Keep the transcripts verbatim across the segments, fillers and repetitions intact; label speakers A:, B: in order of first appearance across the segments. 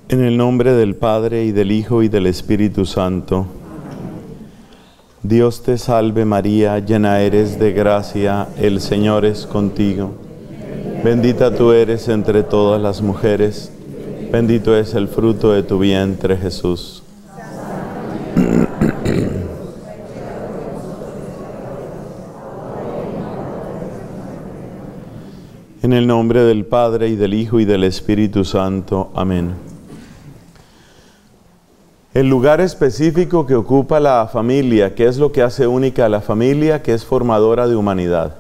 A: En el nombre del Padre, y del Hijo, y del Espíritu Santo. Dios te salve María, llena eres de gracia, el Señor es contigo. Bendita tú eres entre todas las mujeres, bendito es el fruto de tu vientre, Jesús. En el nombre del Padre, y del Hijo, y del Espíritu Santo. Amén. El lugar específico que ocupa la familia, ¿qué es lo que hace única a la familia? Que es formadora de humanidad.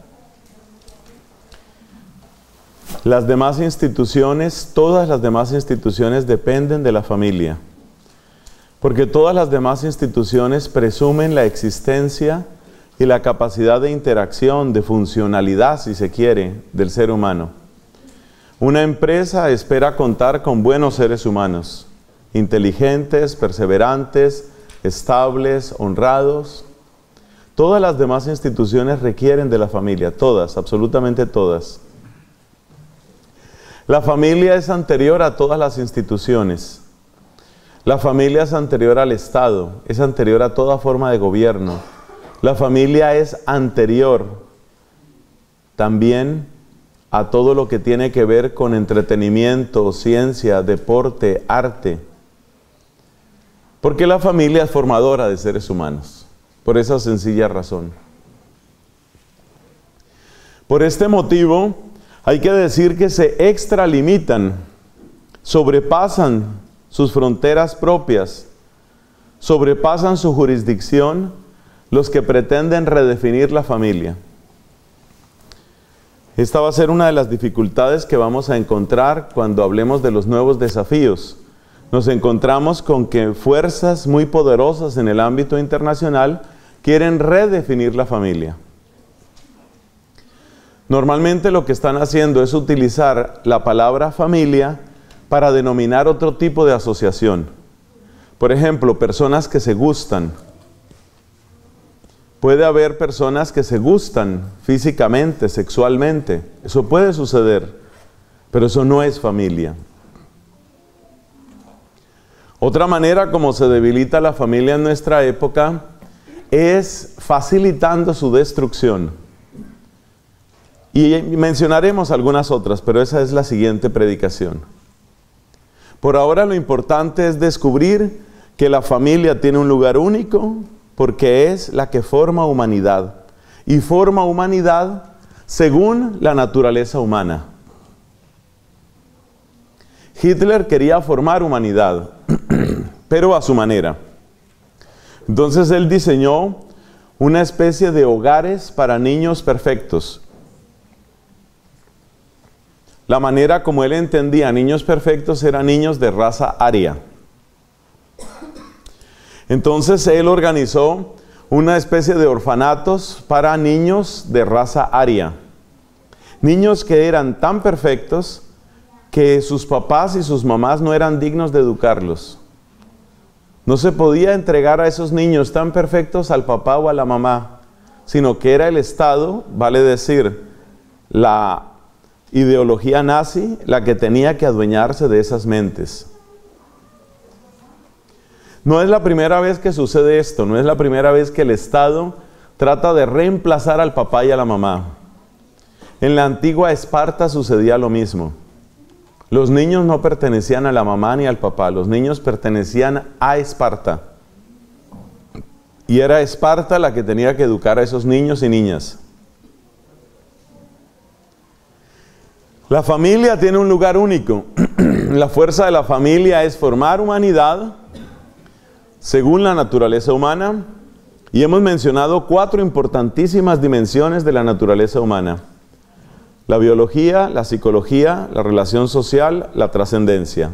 A: Las demás instituciones, todas las demás instituciones dependen de la familia. Porque todas las demás instituciones presumen la existencia y la capacidad de interacción, de funcionalidad, si se quiere, del ser humano. Una empresa espera contar con buenos seres humanos, inteligentes, perseverantes, estables, honrados. Todas las demás instituciones requieren de la familia, todas, absolutamente todas. La familia es anterior a todas las instituciones. La familia es anterior al Estado, es anterior a toda forma de gobierno. La familia es anterior también a todo lo que tiene que ver con entretenimiento, ciencia, deporte, arte. Porque la familia es formadora de seres humanos, por esa sencilla razón. Por este motivo, hay que decir que se extralimitan, sobrepasan sus fronteras propias, sobrepasan su jurisdicción los que pretenden redefinir la familia. Esta va a ser una de las dificultades que vamos a encontrar cuando hablemos de los nuevos desafíos. Nos encontramos con que fuerzas muy poderosas en el ámbito internacional quieren redefinir la familia. Normalmente lo que están haciendo es utilizar la palabra familia para denominar otro tipo de asociación. Por ejemplo, personas que se gustan. Puede haber personas que se gustan físicamente, sexualmente. Eso puede suceder, pero eso no es familia. Otra manera como se debilita la familia en nuestra época es facilitando su destrucción. Y mencionaremos algunas otras, pero esa es la siguiente predicación. Por ahora lo importante es descubrir que la familia tiene un lugar único porque es la que forma humanidad. Y forma humanidad según la naturaleza humana. Hitler quería formar humanidad, pero a su manera. Entonces él diseñó una especie de hogares para niños perfectos. La manera como él entendía niños perfectos eran niños de raza aria. Entonces él organizó una especie de orfanatos para niños de raza aria. Niños que eran tan perfectos que sus papás y sus mamás no eran dignos de educarlos. No se podía entregar a esos niños tan perfectos al papá o a la mamá, sino que era el Estado, vale decir, la ideología nazi, la que tenía que adueñarse de esas mentes. No es la primera vez que sucede esto, no es la primera vez que el Estado trata de reemplazar al papá y a la mamá. En la antigua Esparta sucedía lo mismo. Los niños no pertenecían a la mamá ni al papá, los niños pertenecían a Esparta. Y era Esparta la que tenía que educar a esos niños y niñas. La familia tiene un lugar único. La fuerza de la familia es formar humanidad según la naturaleza humana. Y hemos mencionado cuatro importantísimas dimensiones de la naturaleza humana. La biología, la psicología, la relación social, la trascendencia.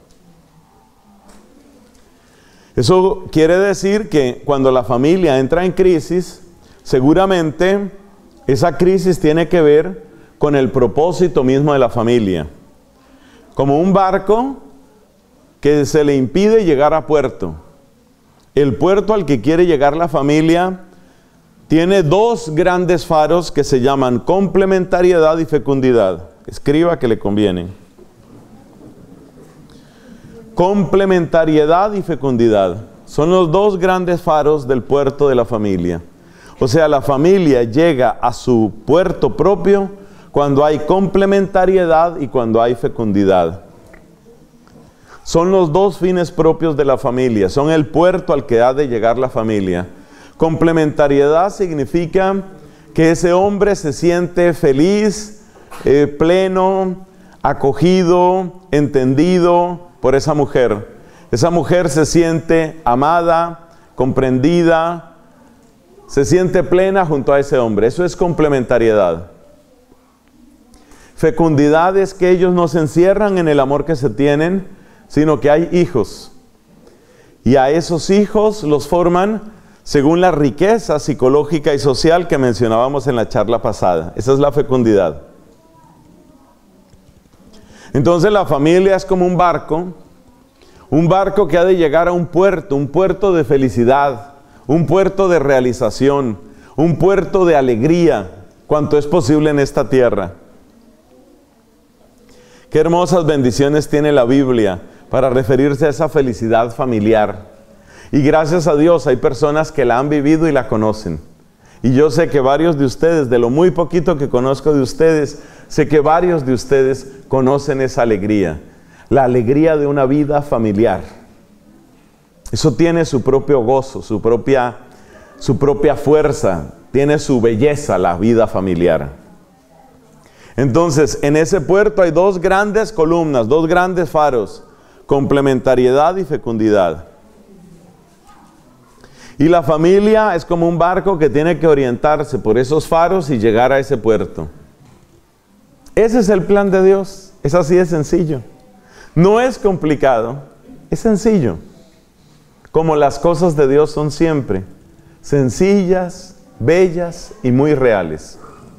A: Eso quiere decir que cuando la familia entra en crisis, seguramente esa crisis tiene que ver con el propósito mismo de la familia. Como un barco que se le impide llegar a puerto. El puerto al que quiere llegar la familia tiene dos grandes faros que se llaman complementariedad y fecundidad. Escriba que le conviene. complementariedad y fecundidad. Son los dos grandes faros del puerto de la familia. O sea, la familia llega a su puerto propio cuando hay complementariedad y cuando hay fecundidad. Son los dos fines propios de la familia, son el puerto al que ha de llegar la familia. Complementariedad significa que ese hombre se siente feliz, eh, pleno, acogido, entendido por esa mujer. Esa mujer se siente amada, comprendida, se siente plena junto a ese hombre. Eso es complementariedad. Fecundidad es que ellos no se encierran en el amor que se tienen, sino que hay hijos. Y a esos hijos los forman según la riqueza psicológica y social que mencionábamos en la charla pasada. Esa es la fecundidad. Entonces la familia es como un barco, un barco que ha de llegar a un puerto, un puerto de felicidad, un puerto de realización, un puerto de alegría, cuanto es posible en esta tierra. Qué hermosas bendiciones tiene la Biblia para referirse a esa felicidad familiar. Y gracias a Dios hay personas que la han vivido y la conocen. Y yo sé que varios de ustedes, de lo muy poquito que conozco de ustedes, sé que varios de ustedes conocen esa alegría. La alegría de una vida familiar. Eso tiene su propio gozo, su propia, su propia fuerza, tiene su belleza la vida familiar. Entonces, en ese puerto hay dos grandes columnas, dos grandes faros, complementariedad y fecundidad. Y la familia es como un barco que tiene que orientarse por esos faros y llegar a ese puerto. Ese es el plan de Dios, es así de sencillo. No es complicado, es sencillo. Como las cosas de Dios son siempre, sencillas, bellas y muy reales.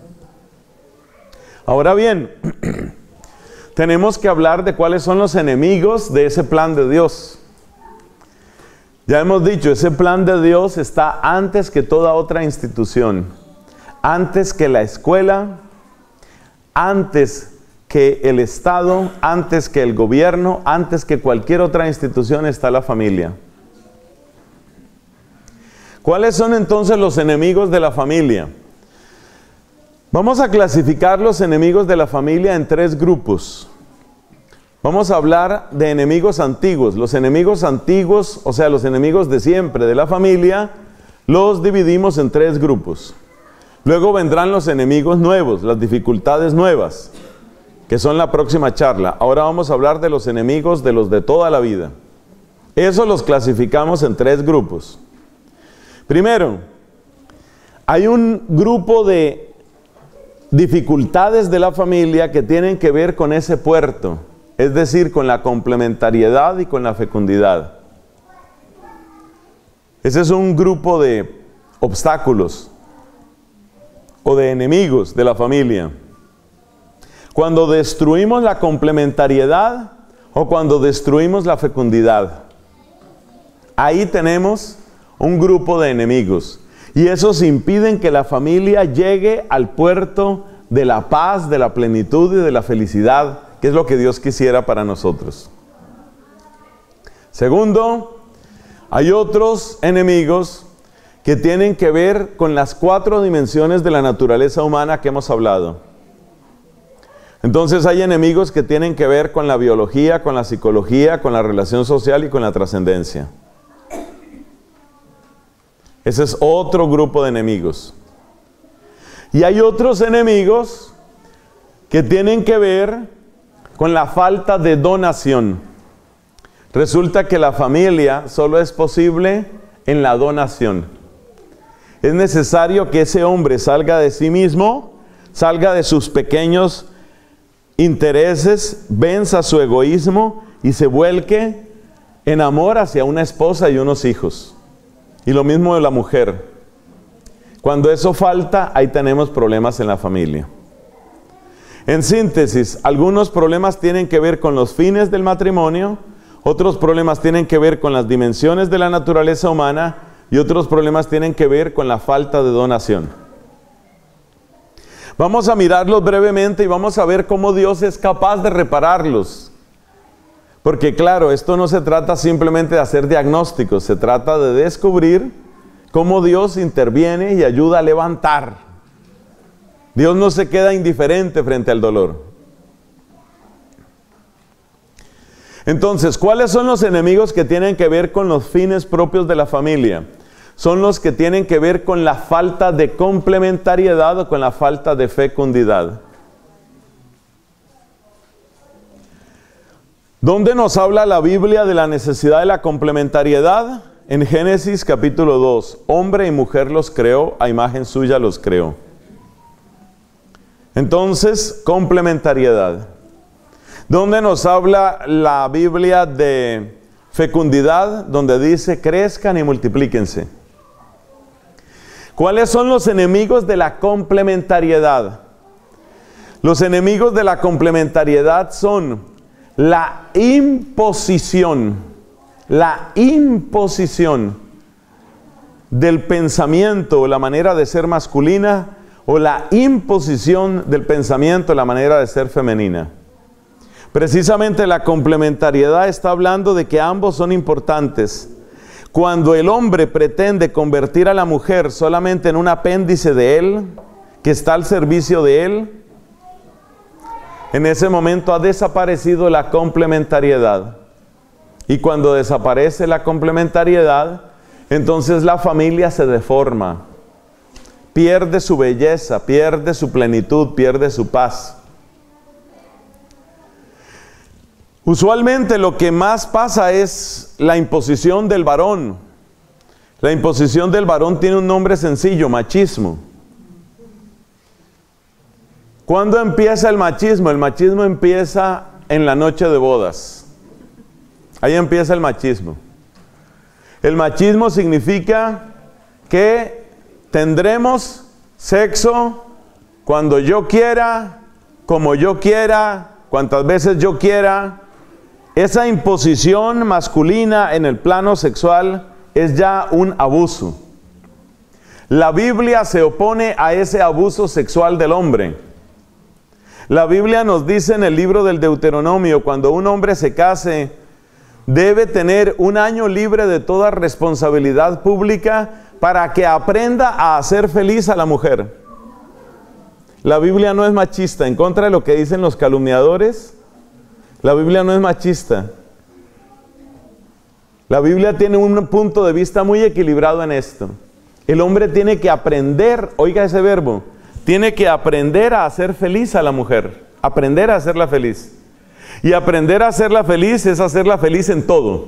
A: Ahora bien, tenemos que hablar de cuáles son los enemigos de ese plan de Dios. Ya hemos dicho, ese plan de Dios está antes que toda otra institución, antes que la escuela, antes que el Estado, antes que el gobierno, antes que cualquier otra institución está la familia. ¿Cuáles son entonces los enemigos de la familia? Vamos a clasificar los enemigos de la familia en tres grupos. Vamos a hablar de enemigos antiguos. Los enemigos antiguos, o sea, los enemigos de siempre de la familia, los dividimos en tres grupos. Luego vendrán los enemigos nuevos, las dificultades nuevas, que son la próxima charla. Ahora vamos a hablar de los enemigos de los de toda la vida. Eso los clasificamos en tres grupos. Primero, hay un grupo de dificultades de la familia que tienen que ver con ese puerto, es decir, con la complementariedad y con la fecundidad. Ese es un grupo de obstáculos o de enemigos de la familia. Cuando destruimos la complementariedad o cuando destruimos la fecundidad, ahí tenemos un grupo de enemigos. Y esos impiden que la familia llegue al puerto de la paz, de la plenitud y de la felicidad, que es lo que Dios quisiera para nosotros. Segundo, hay otros enemigos que tienen que ver con las cuatro dimensiones de la naturaleza humana que hemos hablado. Entonces hay enemigos que tienen que ver con la biología, con la psicología, con la relación social y con la trascendencia. Ese es otro grupo de enemigos. Y hay otros enemigos que tienen que ver con la falta de donación. Resulta que la familia solo es posible en la donación. Es necesario que ese hombre salga de sí mismo, salga de sus pequeños intereses, venza su egoísmo y se vuelque en amor hacia una esposa y unos hijos. Y lo mismo de la mujer. Cuando eso falta, ahí tenemos problemas en la familia. En síntesis, algunos problemas tienen que ver con los fines del matrimonio, otros problemas tienen que ver con las dimensiones de la naturaleza humana y otros problemas tienen que ver con la falta de donación. Vamos a mirarlos brevemente y vamos a ver cómo Dios es capaz de repararlos. Porque claro, esto no se trata simplemente de hacer diagnósticos, se trata de descubrir cómo Dios interviene y ayuda a levantar. Dios no se queda indiferente frente al dolor. Entonces, ¿cuáles son los enemigos que tienen que ver con los fines propios de la familia? Son los que tienen que ver con la falta de complementariedad o con la falta de fecundidad. ¿Dónde nos habla la Biblia de la necesidad de la complementariedad? En Génesis capítulo dos, hombre y mujer los creó, a imagen suya los creó. Entonces, complementariedad. ¿Dónde nos habla la Biblia de fecundidad? Donde dice, crezcan y multiplíquense. ¿Cuáles son los enemigos de la complementariedad? Los enemigos de la complementariedad son la imposición, la imposición del pensamiento o la manera de ser masculina o la imposición del pensamiento, la manera de ser femenina. Precisamente la complementariedad está hablando de que ambos son importantes. Cuando el hombre pretende convertir a la mujer solamente en un apéndice de él, que está al servicio de él, en ese momento ha desaparecido la complementariedad. Y cuando desaparece la complementariedad, entonces la familia se deforma, pierde su belleza, pierde su plenitud, pierde su paz. Usualmente lo que más pasa es la imposición del varón. La imposición del varón tiene un nombre sencillo, machismo. ¿Cuándo empieza el machismo? El machismo empieza en la noche de bodas. Ahí empieza el machismo. El machismo significa que tendremos sexo cuando yo quiera, como yo quiera, cuantas veces yo quiera. Esa imposición masculina en el plano sexual es ya un abuso. La Biblia se opone a ese abuso sexual del hombre. La Biblia nos dice en el libro del Deuteronomio, cuando un hombre se case, debe tener un año libre de toda responsabilidad pública para que aprenda a hacer feliz a la mujer. La Biblia no es machista, en contra de lo que dicen los calumniadores. La Biblia no es machista. La Biblia tiene un punto de vista muy equilibrado en esto. El hombre tiene que aprender, oiga ese verbo, tiene que aprender a hacer feliz a la mujer, aprender a hacerla feliz. Y aprender a hacerla feliz es hacerla feliz en todo.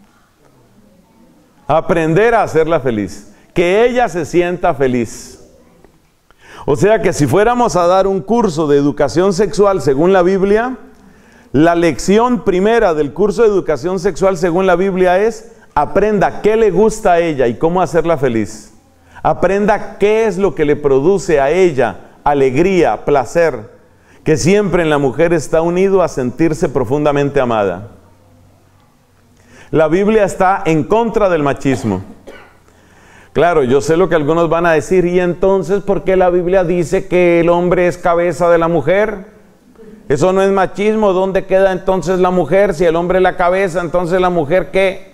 A: Aprender a hacerla feliz, que ella se sienta feliz. O sea que si fuéramos a dar un curso de educación sexual según la Biblia, la lección primera del curso de educación sexual según la Biblia es: aprenda qué le gusta a ella y cómo hacerla feliz. Aprenda qué es lo que le produce a ella alegría, placer, que siempre en la mujer está unido a sentirse profundamente amada. La Biblia está en contra del machismo. Claro, yo sé lo que algunos van a decir, ¿y entonces por qué la Biblia dice que el hombre es cabeza de la mujer? Eso no es machismo. ¿Dónde queda entonces la mujer? Si el hombre es la cabeza, entonces la mujer ¿qué?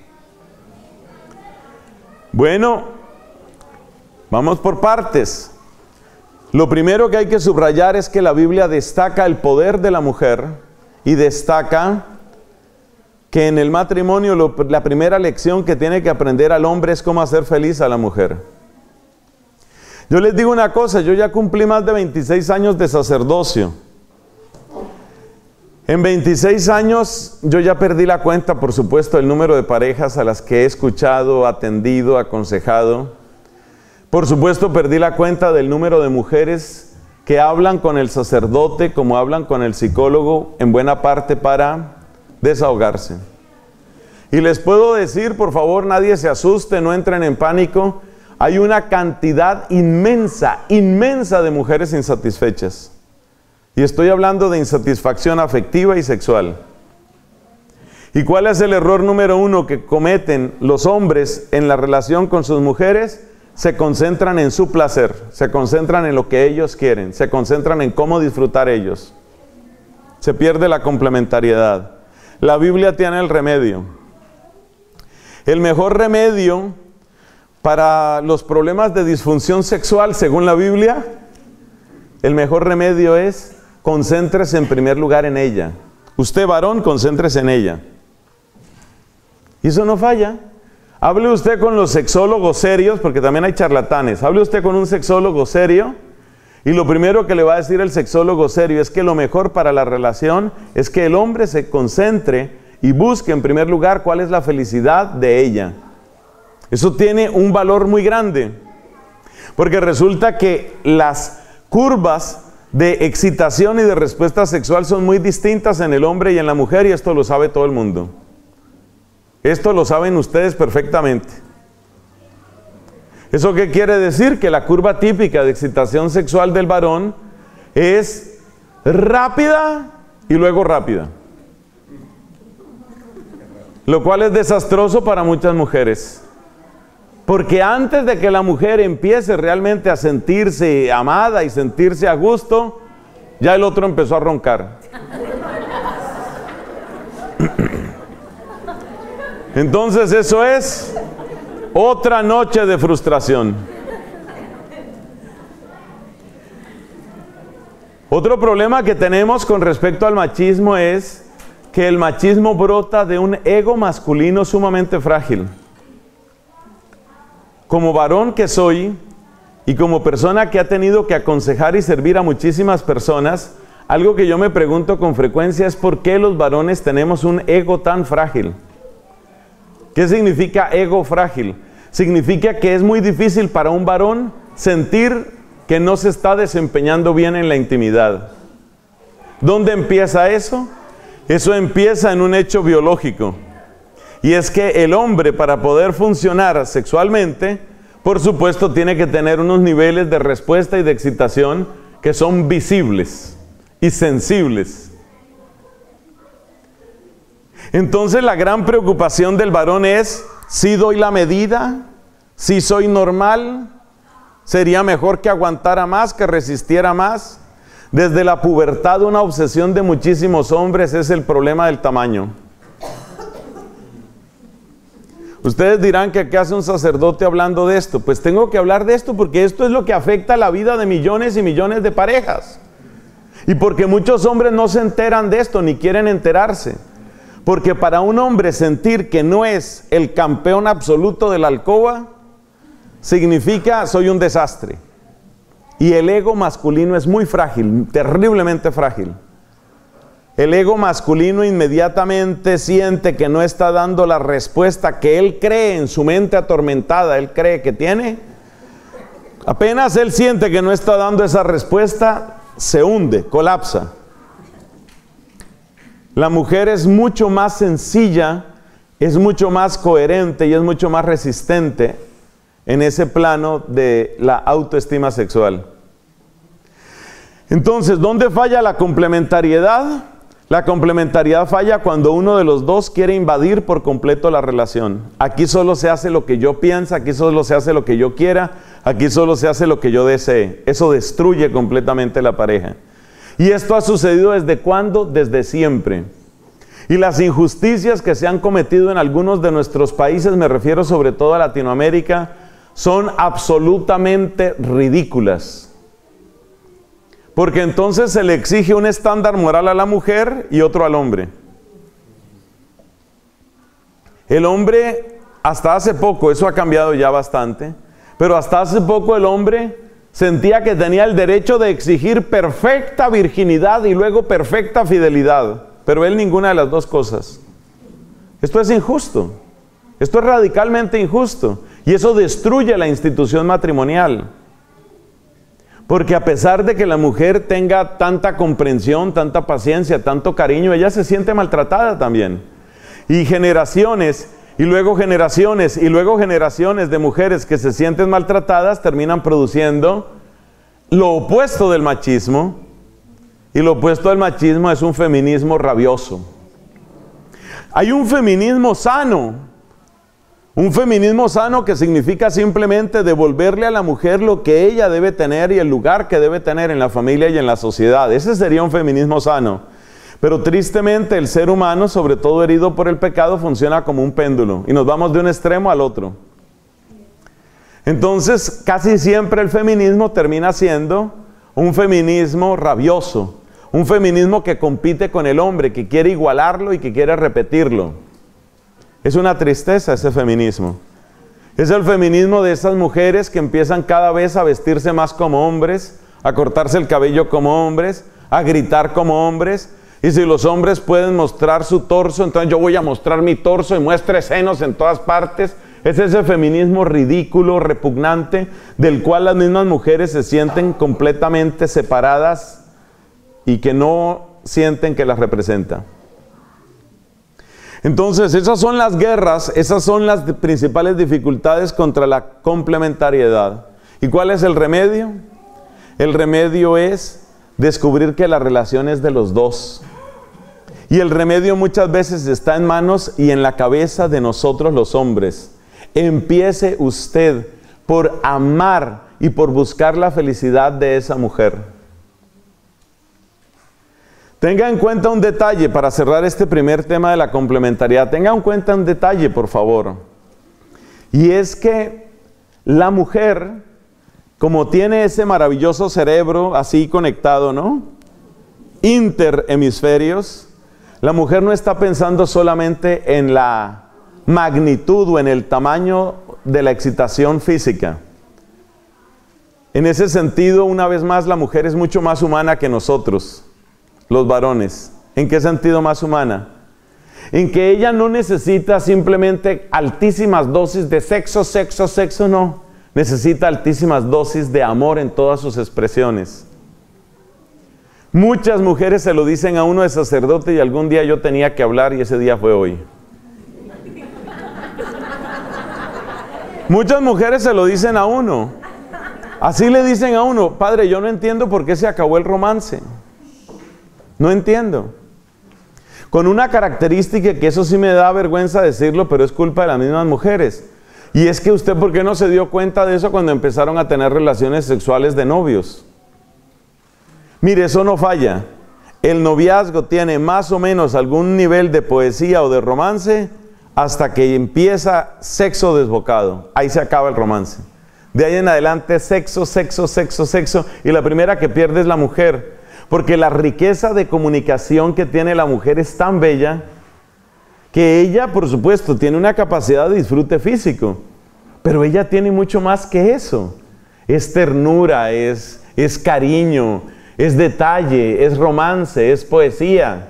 A: Bueno, vamos por partes. Lo primero que hay que subrayar es que la Biblia destaca el poder de la mujer y destaca que en el matrimonio lo, la primera lección que tiene que aprender al hombre es cómo hacer feliz a la mujer. Yo les digo una cosa, yo ya cumplí más de veintiséis años de sacerdocio. En veintiséis años yo ya perdí la cuenta, por supuesto, del número de parejas a las que he escuchado, atendido, aconsejado. Por supuesto, perdí la cuenta del número de mujeres que hablan con el sacerdote como hablan con el psicólogo, en buena parte para desahogarse. Y les puedo decir, por favor, nadie se asuste, no entren en pánico. Hay una cantidad inmensa, inmensa de mujeres insatisfechas. Y estoy hablando de insatisfacción afectiva y sexual. ¿Y cuál es el error número uno que cometen los hombres en la relación con sus mujeres? Se concentran en su placer, se concentran en lo que ellos quieren, se concentran en cómo disfrutar ellos. Se pierde la complementariedad. La Biblia tiene el remedio. El mejor remedio para los problemas de disfunción sexual, según la Biblia, el mejor remedio es concéntrese en primer lugar en ella. Usted, varón, concéntrese en ella. Y eso no falla. Hable usted con los sexólogos serios, porque también hay charlatanes. Hable usted con un sexólogo serio, y lo primero que le va a decir el sexólogo serio es que lo mejor para la relación es que el hombre se concentre y busque en primer lugar cuál es la felicidad de ella. Eso tiene un valor muy grande, porque resulta que las curvas de excitación y de respuesta sexual son muy distintas en el hombre y en la mujer, y esto lo sabe todo el mundo. Esto lo saben ustedes perfectamente. ¿Eso qué quiere decir? Que la curva típica de excitación sexual del varón es rápida y luego rápida. Lo cual es desastroso para muchas mujeres. Porque antes de que la mujer empiece realmente a sentirse amada y sentirse a gusto, ya el otro empezó a roncar. Entonces eso es otra noche de frustración. Otro problema que tenemos con respecto al machismo es que el machismo brota de un ego masculino sumamente frágil. Como varón que soy y como persona que ha tenido que aconsejar y servir a muchísimas personas, algo que yo me pregunto con frecuencia es por qué los varones tenemos un ego tan frágil. ¿Qué significa ego frágil? Significa que es muy difícil para un varón sentir que no se está desempeñando bien en la intimidad. ¿Dónde empieza eso? Eso empieza en un hecho biológico. Y es que el hombre, para poder funcionar sexualmente, por supuesto tiene que tener unos niveles de respuesta y de excitación que son visibles y sensibles. Entonces la gran preocupación del varón es, si doy la medida, si soy normal, sería mejor que aguantara más, que resistiera más. Desde la pubertad, una obsesión de muchísimos hombres es el problema del tamaño. Ustedes dirán que ¿qué hace un sacerdote hablando de esto? Pues tengo que hablar de esto porque esto es lo que afecta la vida de millones y millones de parejas. Y porque muchos hombres no se enteran de esto, ni quieren enterarse. Porque para un hombre sentir que no es el campeón absoluto de la alcoba, significa soy un desastre. Y el ego masculino es muy frágil, terriblemente frágil. El ego masculino inmediatamente siente que no está dando la respuesta que él cree en su mente atormentada, él cree que tiene. Apenas él siente que no está dando esa respuesta, se hunde, colapsa. La mujer es mucho más sencilla, es mucho más coherente y es mucho más resistente en ese plano de la autoestima sexual. Entonces, ¿dónde falla la complementariedad? La complementariedad falla cuando uno de los dos quiere invadir por completo la relación. Aquí solo se hace lo que yo pienso, aquí solo se hace lo que yo quiera, aquí solo se hace lo que yo desee. Eso destruye completamente la pareja. Y esto ha sucedido ¿desde cuándo? Desde siempre. Y las injusticias que se han cometido en algunos de nuestros países, me refiero sobre todo a Latinoamérica, son absolutamente ridículas. Porque entonces se le exige un estándar moral a la mujer y otro al hombre. El hombre, hasta hace poco, eso ha cambiado ya bastante, pero hasta hace poco el hombre sentía que tenía el derecho de exigir perfecta virginidad y luego perfecta fidelidad, pero él ninguna de las dos cosas. Esto es injusto, esto es radicalmente injusto, y eso destruye la institución matrimonial. Porque a pesar de que la mujer tenga tanta comprensión, tanta paciencia, tanto cariño, ella se siente maltratada también. Y generaciones, y luego generaciones, y luego generaciones de mujeres que se sienten maltratadas terminan produciendo lo opuesto del machismo. Y lo opuesto del machismo es un feminismo rabioso. Hay un feminismo sano. Un feminismo sano que significa simplemente devolverle a la mujer lo que ella debe tener y el lugar que debe tener en la familia y en la sociedad. Ese sería un feminismo sano. Pero tristemente el ser humano, sobre todo herido por el pecado, funciona como un péndulo y nos vamos de un extremo al otro. Entonces, casi siempre el feminismo termina siendo un feminismo rabioso, un feminismo que compite con el hombre, que quiere igualarlo y que quiere repetirlo. Es una tristeza ese feminismo. Es el feminismo de esas mujeres que empiezan cada vez a vestirse más como hombres, a cortarse el cabello como hombres, a gritar como hombres. Y si los hombres pueden mostrar su torso, entonces yo voy a mostrar mi torso y muestre senos en todas partes. Es ese feminismo ridículo, repugnante, del cual las mismas mujeres se sienten completamente separadas y que no sienten que las representa. Entonces, esas son las guerras, esas son las principales dificultades contra la complementariedad. ¿Y cuál es el remedio? El remedio es descubrir que la relación es de los dos. Y el remedio muchas veces está en manos y en la cabeza de nosotros los hombres. Empiece usted por amar y por buscar la felicidad de esa mujer. Tenga en cuenta un detalle para cerrar este primer tema de la complementariedad. Tenga en cuenta un detalle, por favor. Y es que la mujer, como tiene ese maravilloso cerebro así conectado, ¿no? Interhemisferios, la mujer no está pensando solamente en la magnitud o en el tamaño de la excitación física. En ese sentido, una vez más, la mujer es mucho más humana que nosotros, los varones. ¿En qué sentido más humana? En que ella no necesita simplemente altísimas dosis de sexo, sexo, sexo, no. Necesita altísimas dosis de amor en todas sus expresiones. Muchas mujeres se lo dicen a uno de sacerdote y algún día yo tenía que hablar y ese día fue hoy. Muchas mujeres se lo dicen a uno. Así le dicen a uno: padre, yo no entiendo por qué se acabó el romance. No entiendo. Con una característica que eso sí me da vergüenza decirlo, pero es culpa de las mismas mujeres. Y es que usted, ¿por qué no se dio cuenta de eso cuando empezaron a tener relaciones sexuales de novios? Mire, eso no falla. El noviazgo tiene más o menos algún nivel de poesía o de romance hasta que empieza sexo desbocado. Ahí se acaba el romance. De ahí en adelante, sexo, sexo, sexo, sexo. Y la primera que pierde es la mujer. Porque la riqueza de comunicación que tiene la mujer es tan bella que ella, por supuesto, tiene una capacidad de disfrute físico. Pero ella tiene mucho más que eso. Es ternura, es, es cariño, es detalle, es romance, es poesía.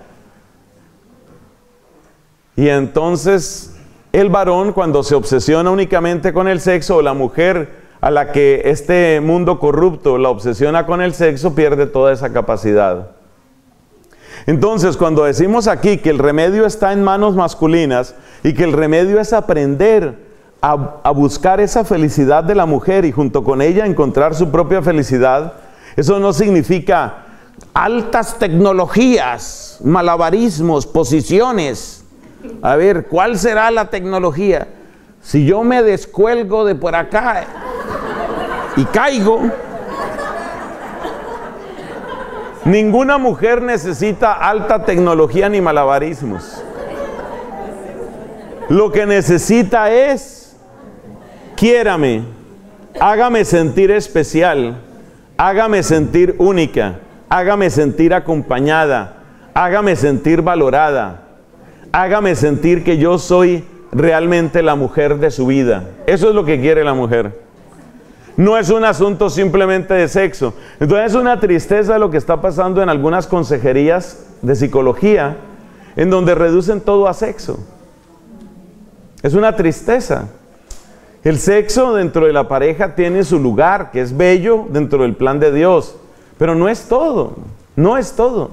A: Y entonces el varón, cuando se obsesiona únicamente con el sexo, o la mujer a la que este mundo corrupto la obsesiona con el sexo, pierde toda esa capacidad. Entonces, cuando decimos aquí que el remedio está en manos masculinas y que el remedio es aprender a, a buscar esa felicidad de la mujer y junto con ella encontrar su propia felicidad, eso no significa altas tecnologías, malabarismos, posiciones. A ver, ¿cuál será la tecnología? Si yo me descuelgo de por acá y caigo. Ninguna mujer necesita alta tecnología ni malabarismos. Lo que necesita es: quiérame, hágame sentir especial, hágame sentir única, hágame sentir acompañada, hágame sentir valorada, hágame sentir que yo soy realmente la mujer de su vida. Eso es lo que quiere la mujer. No es un asunto simplemente de sexo. Entonces es una tristeza lo que está pasando en algunas consejerías de psicología, en donde reducen todo a sexo. Es una tristeza. El sexo dentro de la pareja tiene su lugar, que es bello dentro del plan de Dios, pero no es todo, no es todo.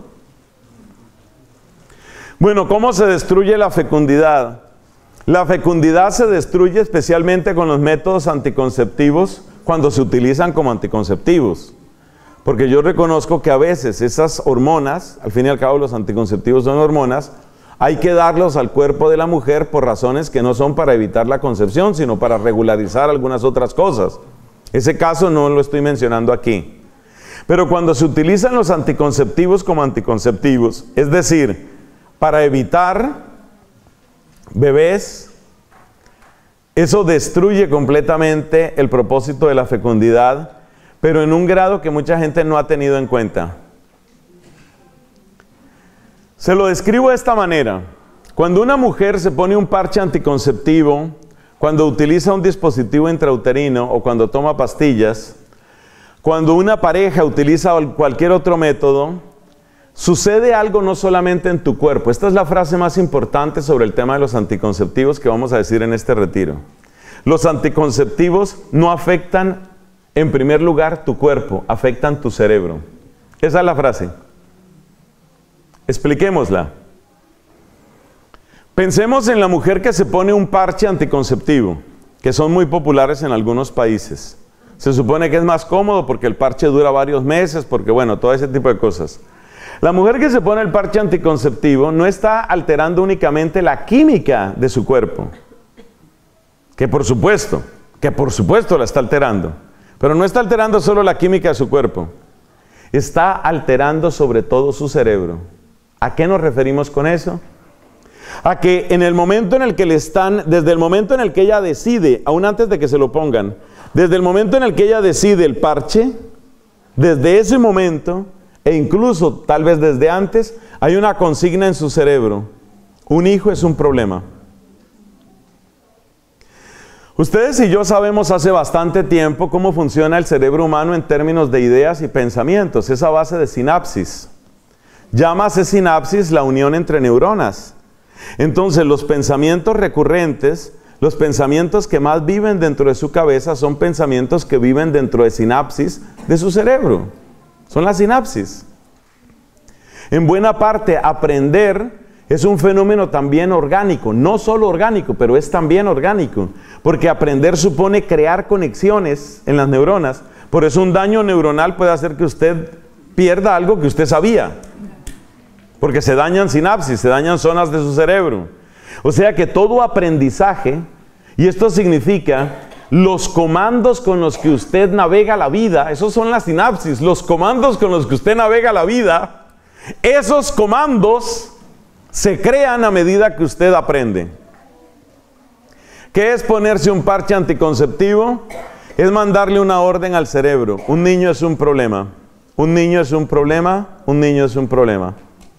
A: Bueno, ¿cómo se destruye la fecundidad? La fecundidad se destruye especialmente con los métodos anticonceptivos, cuando se utilizan como anticonceptivos. Porque yo reconozco que a veces esas hormonas, al fin y al cabo los anticonceptivos son hormonas, hay que darlos al cuerpo de la mujer por razones que no son para evitar la concepción, sino para regularizar algunas otras cosas. Ese caso no lo estoy mencionando aquí. Pero cuando se utilizan los anticonceptivos como anticonceptivos, es decir, para evitar bebés, eso destruye completamente el propósito de la fecundidad, pero en un grado que mucha gente no ha tenido en cuenta. Se lo describo de esta manera. Cuando una mujer se pone un parche anticonceptivo, cuando utiliza un dispositivo intrauterino o cuando toma pastillas, cuando una pareja utiliza cualquier otro método, sucede algo no solamente en tu cuerpo. Esta es la frase más importante sobre el tema de los anticonceptivos que vamos a decir en este retiro. Los anticonceptivos no afectan, en primer lugar, tu cuerpo, afectan tu cerebro. Esa es la frase. Expliquémosla. Pensemos en la mujer que se pone un parche anticonceptivo, que son muy populares en algunos países. Se supone que es más cómodo porque el parche dura varios meses, porque bueno, todo ese tipo de cosas. La mujer que se pone el parche anticonceptivo no está alterando únicamente la química de su cuerpo, que por supuesto, que por supuesto la está alterando, pero no está alterando solo la química de su cuerpo, está alterando sobre todo su cerebro. ¿A qué nos referimos con eso? A que en el momento en el que le están, desde el momento en el que ella decide, aún antes de que se lo pongan, desde el momento en el que ella decide el parche, desde ese momento, e incluso tal vez desde antes, hay una consigna en su cerebro: un hijo es un problema. Ustedes y yo sabemos hace bastante tiempo cómo funciona el cerebro humano en términos de ideas y pensamientos, esa base de sinapsis. Llámase sinapsis la unión entre neuronas. Entonces los pensamientos recurrentes, los pensamientos que más viven dentro de su cabeza son pensamientos que viven dentro de sinapsis de su cerebro. Son las sinapsis. En buena parte, aprender es un fenómeno también orgánico, no solo orgánico, pero es también orgánico, porque aprender supone crear conexiones en las neuronas. Por eso un daño neuronal puede hacer que usted pierda algo que usted sabía, porque se dañan sinapsis, se dañan zonas de su cerebro. O sea que todo aprendizaje, y esto significa los comandos con los que usted navega la vida, esos son las sinapsis, los comandos con los que usted navega la vida, esos comandos se crean a medida que usted aprende. ¿Qué es ponerse un parche anticonceptivo? Es mandarle una orden al cerebro. Un niño es un problema. Un niño es un problema. Un niño es un problema.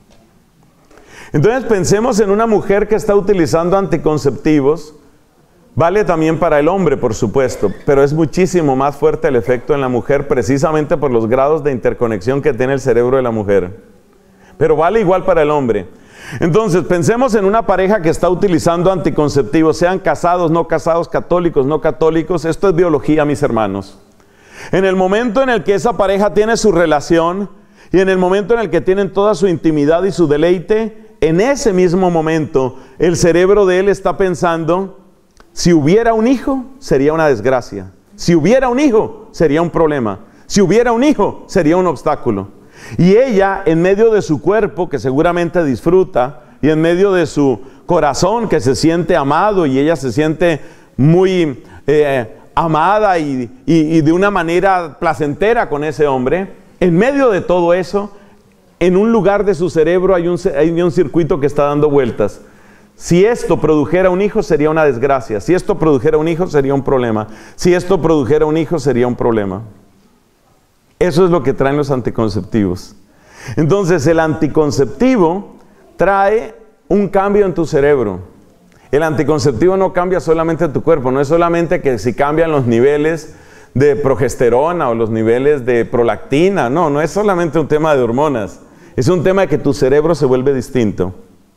A: Entonces pensemos en una mujer que está utilizando anticonceptivos. Vale también para el hombre, por supuesto, pero es muchísimo más fuerte el efecto en la mujer precisamente por los grados de interconexión que tiene el cerebro de la mujer. Pero vale igual para el hombre. Entonces, pensemos en una pareja que está utilizando anticonceptivos, sean casados, no casados, católicos, no católicos. Esto es biología, mis hermanos. En el momento en el que esa pareja tiene su relación y en el momento en el que tienen toda su intimidad y su deleite, en ese mismo momento el cerebro de él está pensando: si hubiera un hijo, sería una desgracia. Si hubiera un hijo, sería un problema. Si hubiera un hijo, sería un obstáculo. Y ella, en medio de su cuerpo, que seguramente disfruta, y en medio de su corazón, que se siente amado, y ella se siente muy eh, amada y, y, y de una manera placentera con ese hombre, en medio de todo eso, en un lugar de su cerebro hay un, hay un circuito que está dando vueltas. Si esto produjera un hijo, sería una desgracia. Si esto produjera un hijo, sería un problema. Si esto produjera un hijo, sería un problema. Eso es lo que traen los anticonceptivos. Entonces, el anticonceptivo trae un cambio en tu cerebro. El anticonceptivo no cambia solamente tu cuerpo. No es solamente que si cambian los niveles de progesterona o los niveles de prolactina. No, no es solamente un tema de hormonas. Es un tema de que tu cerebro se vuelve distinto.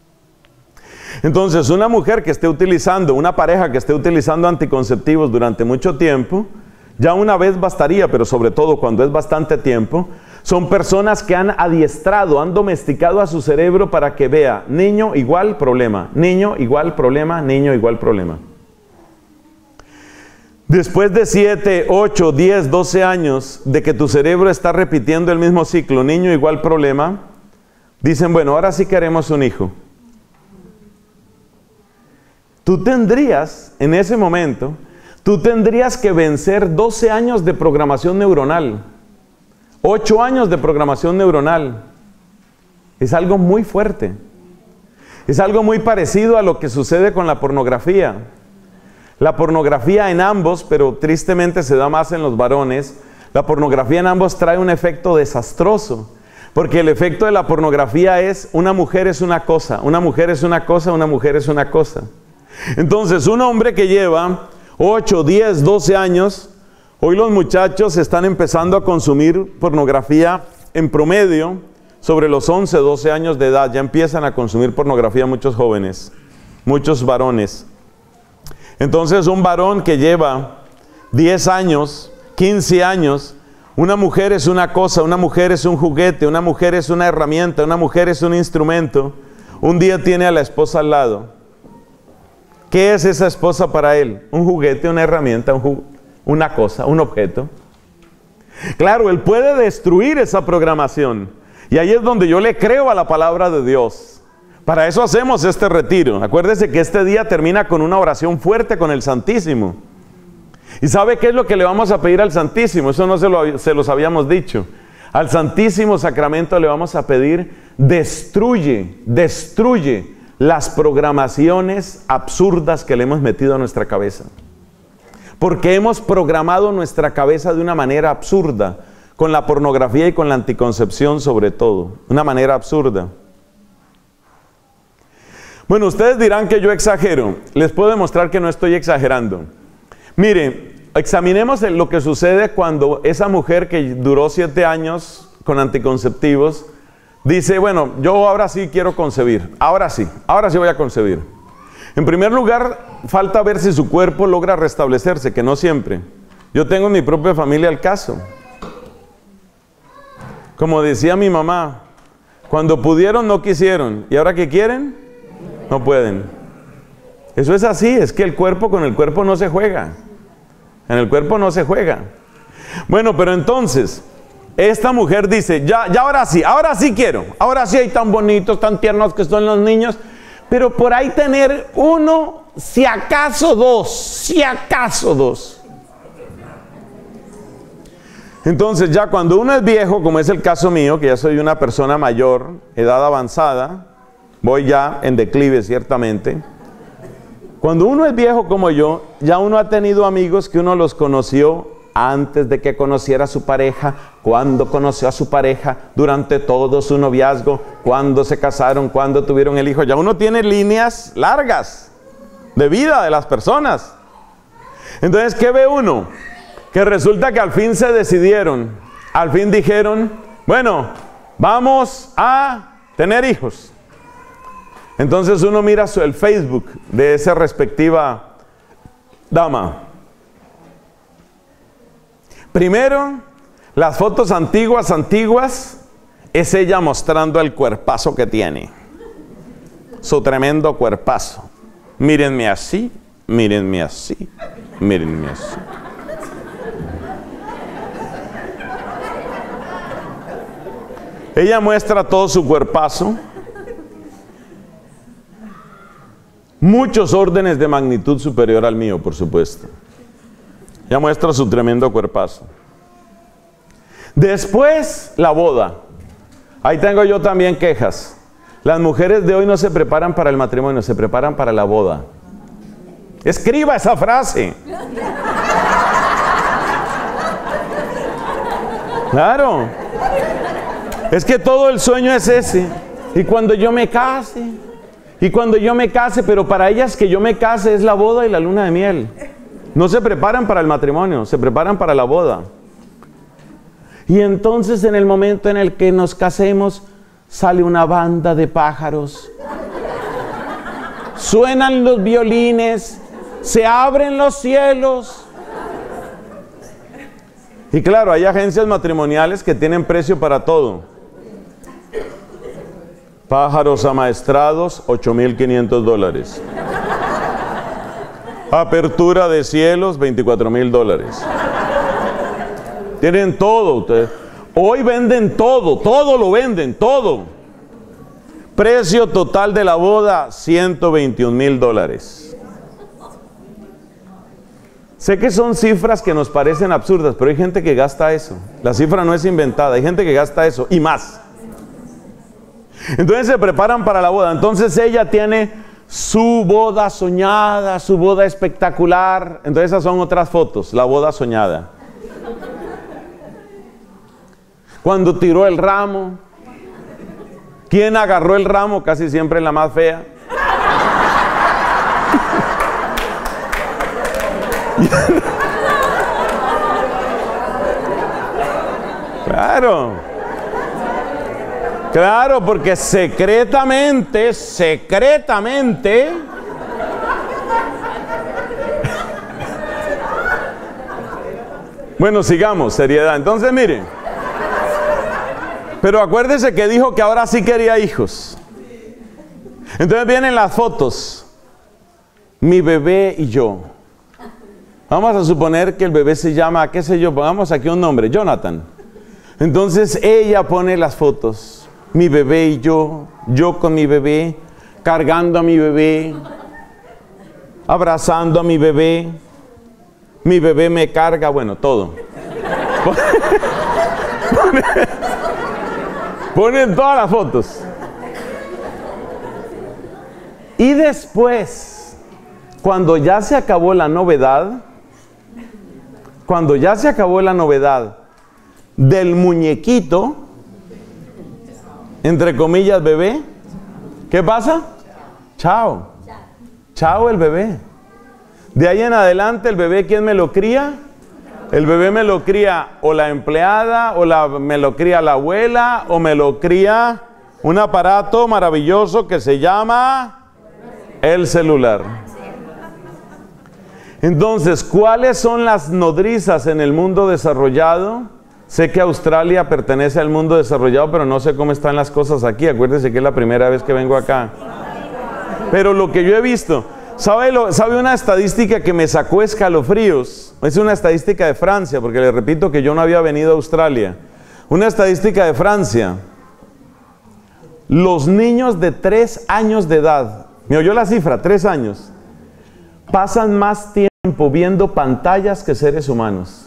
A: Entonces, una mujer que esté utilizando, una pareja que esté utilizando anticonceptivos durante mucho tiempo, ya una vez bastaría, pero sobre todo cuando es bastante tiempo, son personas que han adiestrado, han domesticado a su cerebro para que vea niño igual problema, niño igual problema, niño igual problema. Después de siete, ocho, diez, doce años de que tu cerebro está repitiendo el mismo ciclo, niño igual problema, dicen, bueno, ahora sí queremos un hijo. Tú tendrías, en ese momento, tú tendrías que vencer doce años de programación neuronal, Ocho años de programación neuronal. Es algo muy fuerte. Es algo muy parecido a lo que sucede con la pornografía. La pornografía en ambos, pero tristemente se da más en los varones, la pornografía en ambos trae un efecto desastroso. Porque el efecto de la pornografía es, una mujer es una cosa, una mujer es una cosa, una mujer es una cosa. Entonces, un hombre que lleva ocho, diez, doce años, hoy los muchachos están empezando a consumir pornografía en promedio, sobre los once, doce años de edad, ya empiezan a consumir pornografía muchos jóvenes, muchos varones. Entonces, un varón que lleva diez años, quince años, una mujer es una cosa, una mujer es un juguete, una mujer es una herramienta, una mujer es un instrumento. Un día tiene a la esposa al lado. ¿Qué es esa esposa para él? Un juguete, una herramienta, un ju- una cosa, un objeto. Claro, él puede destruir esa programación. Y ahí es donde yo le creo a la palabra de Dios. Para eso hacemos este retiro. Acuérdese que este día termina con una oración fuerte con el Santísimo. ¿Y sabe qué es lo que le vamos a pedir al Santísimo? Eso no se, lo, se los habíamos dicho. Al Santísimo Sacramento le vamos a pedir, destruye, destruye las programaciones absurdas que le hemos metido a nuestra cabeza. Porque hemos programado nuestra cabeza de una manera absurda, con la pornografía y con la anticoncepción sobre todo, una manera absurda. Bueno, ustedes dirán que yo exagero. Les puedo demostrar que no estoy exagerando. Mire, examinemos lo que sucede cuando esa mujer que duró siete años con anticonceptivos dice, bueno, yo ahora sí quiero concebir, ahora sí, ahora sí voy a concebir. En primer lugar, falta ver si su cuerpo logra restablecerse, que no siempre. Yo tengo en mi propia familia el caso. Como decía mi mamá, cuando pudieron no quisieron, y ahora que quieren, no pueden. Eso es así, es que el cuerpo con el cuerpo no se juega. En el cuerpo no se juega. Bueno, pero entonces, esta mujer dice, ya, ya ahora sí, ahora sí quiero. Ahora sí hay tan bonitos, tan tiernos que son los niños. Pero por ahí tener uno, si acaso dos, si acaso dos. Entonces ya cuando uno es viejo, como es el caso mío, que ya soy una persona mayor, edad avanzada, voy ya en declive ciertamente. Cuando uno es viejo como yo, ya uno ha tenido amigos que uno los conoció antes de que conociera a su pareja, cuando conoció a su pareja, durante todo su noviazgo, cuando se casaron, cuando tuvieron el hijo. Ya uno tiene líneas largas de vida de las personas. Entonces, ¿qué ve uno? Que resulta que al fin se decidieron, al fin dijeron, bueno, vamos a tener hijos. Entonces uno mira su, el Facebook de esa respectiva dama. Primero, las fotos antiguas, antiguas, es ella mostrando el cuerpazo que tiene. Su tremendo cuerpazo. Mírenme así, mírenme así, mírenme así. Ella muestra todo su cuerpazo. Muchos órdenes de magnitud superior al mío, por supuesto. Ella muestra su tremendo cuerpazo. Después, la boda. Ahí tengo yo también quejas. Las mujeres de hoy no se preparan para el matrimonio, se preparan para la boda. Escriba esa frase. Claro. Es que todo el sueño es ese. Y cuando yo me case, y cuando yo me case, pero para ellas que yo me case es la boda y la luna de miel. No se preparan para el matrimonio, se preparan para la boda. Y entonces en el momento en el que nos casemos, sale una banda de pájaros. Suenan los violines, se abren los cielos. Y claro, hay agencias matrimoniales que tienen precio para todo. Pájaros amaestrados, ocho mil quinientos dólares. Apertura de cielos, veinticuatro mil dólares. Tienen todo ustedes. Hoy venden todo, todo lo venden, todo. Precio total de la boda, ciento veintiún mil dólares. Sé que son cifras que nos parecen absurdas, pero hay gente que gasta eso. La cifra no es inventada, hay gente que gasta eso y más. Entonces se preparan para la boda. Entonces ella tiene su boda soñada, su boda espectacular. Entonces esas son otras fotos, la boda soñada. Cuando tiró el ramo, ¿quién agarró el ramo? Casi siempre la más fea. Claro. Claro, porque secretamente, secretamente, bueno, sigamos, seriedad. Entonces, miren, pero acuérdese que dijo que ahora sí quería hijos. Entonces vienen las fotos, mi bebé y yo. Vamos a suponer que el bebé se llama, qué sé yo, pongamos aquí un nombre, Jonathan. Entonces ella pone las fotos. Mi bebé y yo, yo con mi bebé, cargando a mi bebé, abrazando a mi bebé, mi bebé me carga, bueno, todo. Ponen, ponen todas las fotos. Y después, cuando ya se acabó la novedad, cuando ya se acabó la novedad del muñequito, entre comillas, bebé, ¿qué pasa? Chao. Chao el bebé. De ahí en adelante, el bebé, ¿quién me lo cría? El bebé me lo cría o la empleada, o la, me lo cría la abuela, o me lo cría un aparato maravilloso que se llama el celular. Entonces, ¿cuáles son las nodrizas en el mundo desarrollado? Sé que Australia pertenece al mundo desarrollado, pero no sé cómo están las cosas aquí. Acuérdense que es la primera vez que vengo acá. Pero lo que yo he visto, ¿sabe, lo, ¿sabe una estadística que me sacó escalofríos? Es una estadística de Francia, porque le repito que yo no había venido a Australia. Una estadística de Francia. Los niños de tres años de edad, ¿me oyó la cifra? Tres años. Pasan más tiempo viendo pantallas que seres humanos.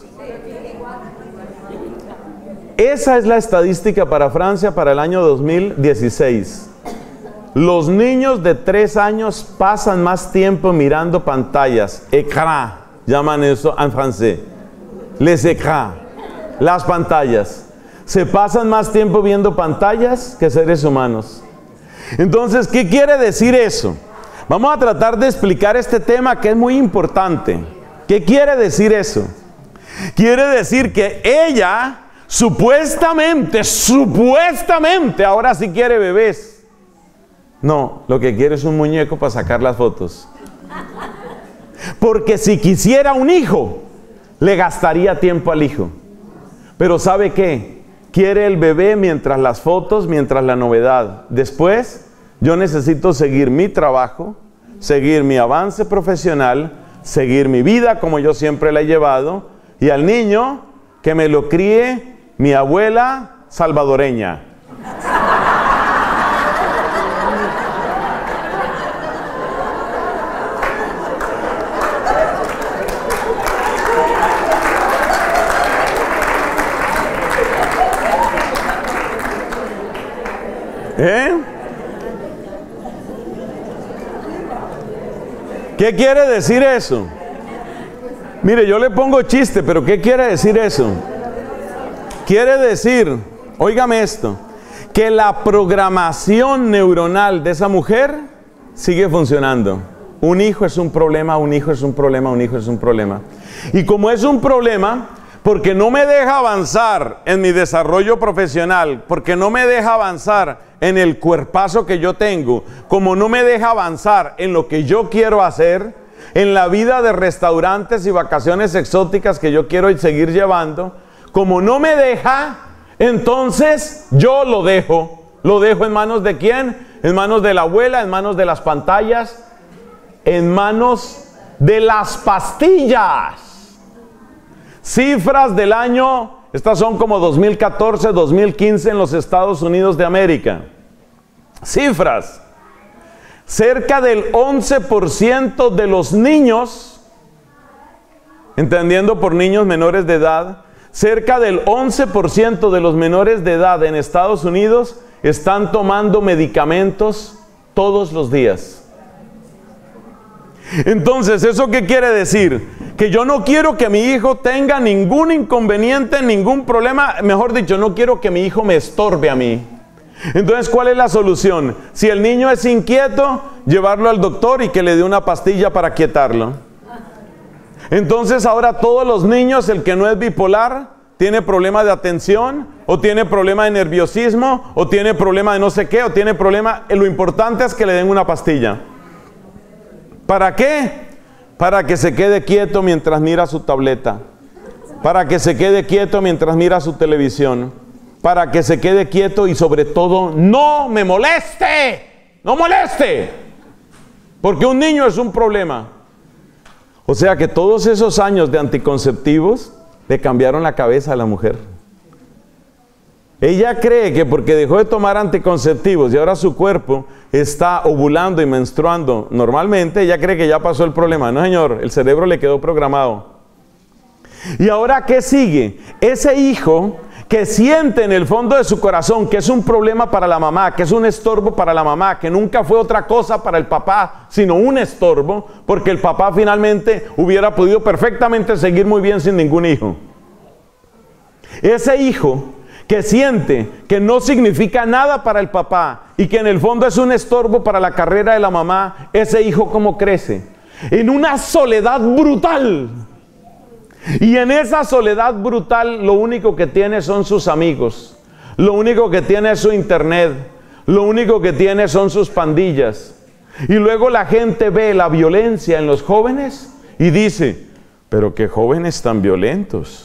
A: Esa es la estadística para Francia para el año dos mil dieciséis. Los niños de tres años pasan más tiempo mirando pantallas. Écran, llaman eso en francés. Les écrans, las pantallas. Se pasan más tiempo viendo pantallas que seres humanos. Entonces, ¿qué quiere decir eso? Vamos a tratar de explicar este tema que es muy importante. ¿Qué quiere decir eso? Quiere decir que ella supuestamente, supuestamente, ahora sí quiere bebés. No, lo que quiere es un muñeco para sacar las fotos. Porque si quisiera un hijo, le gastaría tiempo al hijo. Pero ¿sabe qué? Quiere el bebé mientras las fotos, mientras la novedad. Después, yo necesito seguir mi trabajo, seguir mi avance profesional, seguir mi vida como yo siempre la he llevado, y al niño que me lo críe mi abuela salvadoreña. ¿Eh? ¿Qué quiere decir eso? Mire, yo le pongo chiste, pero ¿qué quiere decir eso? Quiere decir, óigame esto, que la programación neuronal de esa mujer sigue funcionando. Un hijo es un problema, un hijo es un problema, un hijo es un problema. Y como es un problema, porque no me deja avanzar en mi desarrollo profesional, porque no me deja avanzar en el cuerpazo que yo tengo, como no me deja avanzar en lo que yo quiero hacer, en la vida de restaurantes y vacaciones exóticas que yo quiero seguir llevando, como no me deja, entonces yo lo dejo. ¿Lo dejo en manos de quién? En manos de la abuela, en manos de las pantallas, en manos de las pastillas. Cifras del año, estas son como dos mil catorce, dos mil quince en los Estados Unidos de América. Cifras. Cerca del once por ciento de los niños entendiendo por niños menores de edad, cerca del once por ciento de los menores de edad en Estados Unidos están tomando medicamentos todos los días. Entonces, ¿eso qué quiere decir? Que yo no quiero que mi hijo tenga ningún inconveniente, ningún problema. Mejor dicho, no quiero que mi hijo me estorbe a mí. Entonces, ¿cuál es la solución? Si el niño es inquieto, llevarlo al doctor y que le dé una pastilla para quietarlo. Entonces, ahora todos los niños, el que no es bipolar, tiene problema de atención, o tiene problema de nerviosismo, o tiene problema de no sé qué, o tiene problema... Lo importante es que le den una pastilla. ¿Para qué? Para que se quede quieto mientras mira su tableta. Para que se quede quieto mientras mira su televisión. Para que se quede quieto y sobre todo, ¡no me moleste! ¡No moleste! Porque un niño es un problema. O sea que todos esos años de anticonceptivos le cambiaron la cabeza a la mujer. Ella cree que porque dejó de tomar anticonceptivos y ahora su cuerpo está ovulando y menstruando normalmente, ella cree que ya pasó el problema. No, señor, el cerebro le quedó programado. ¿Y ahora qué sigue? Ese hijo que siente en el fondo de su corazón que es un problema para la mamá, que es un estorbo para la mamá, que nunca fue otra cosa para el papá, sino un estorbo, porque el papá finalmente hubiera podido perfectamente seguir muy bien sin ningún hijo. Ese hijo que siente que no significa nada para el papá y que en el fondo es un estorbo para la carrera de la mamá, ese hijo ¿cómo crece? En una soledad brutal. Y en esa soledad brutal lo único que tiene son sus amigos, lo único que tiene es su internet, lo único que tiene son sus pandillas. Y luego la gente ve la violencia en los jóvenes y dice, pero qué jóvenes tan violentos.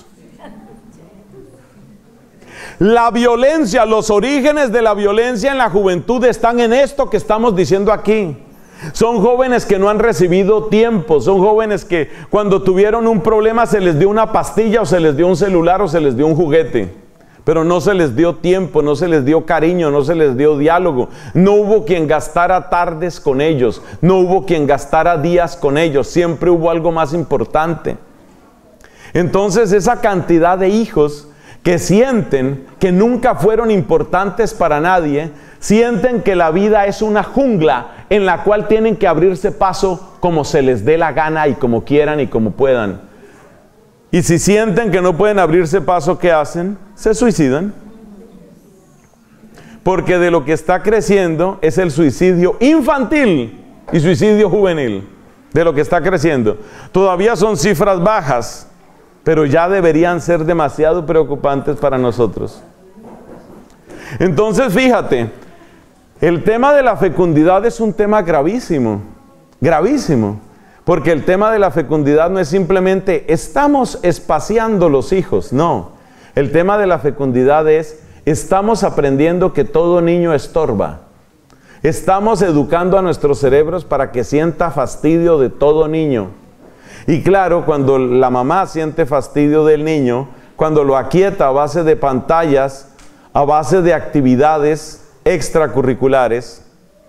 A: La violencia, los orígenes de la violencia en la juventud están en esto que estamos diciendo aquí. Son jóvenes que no han recibido tiempo, son jóvenes que cuando tuvieron un problema se les dio una pastilla o se les dio un celular o se les dio un juguete. Pero no se les dio tiempo, no se les dio cariño, no se les dio diálogo. No hubo quien gastara tardes con ellos, no hubo quien gastara días con ellos, siempre hubo algo más importante. Entonces esa cantidad de hijos que sienten que nunca fueron importantes para nadie, sienten que la vida es una jungla en la cual tienen que abrirse paso como se les dé la gana y como quieran y como puedan. Y si sienten que no pueden abrirse paso, ¿qué hacen? Se suicidan. Porque de lo que está creciendo es el suicidio infantil y suicidio juvenil. De lo que está creciendo. Todavía son cifras bajas, pero ya deberían ser demasiado preocupantes para nosotros. Entonces, fíjate, el tema de la fecundidad es un tema gravísimo, gravísimo, porque el tema de la fecundidad no es simplemente estamos espaciando los hijos, no. El tema de la fecundidad es estamos aprendiendo que todo niño estorba. Estamos educando a nuestros cerebros para que sienta fastidio de todo niño. Y claro, cuando la mamá siente fastidio del niño, cuando lo aquieta a base de pantallas, a base de actividades extracurriculares.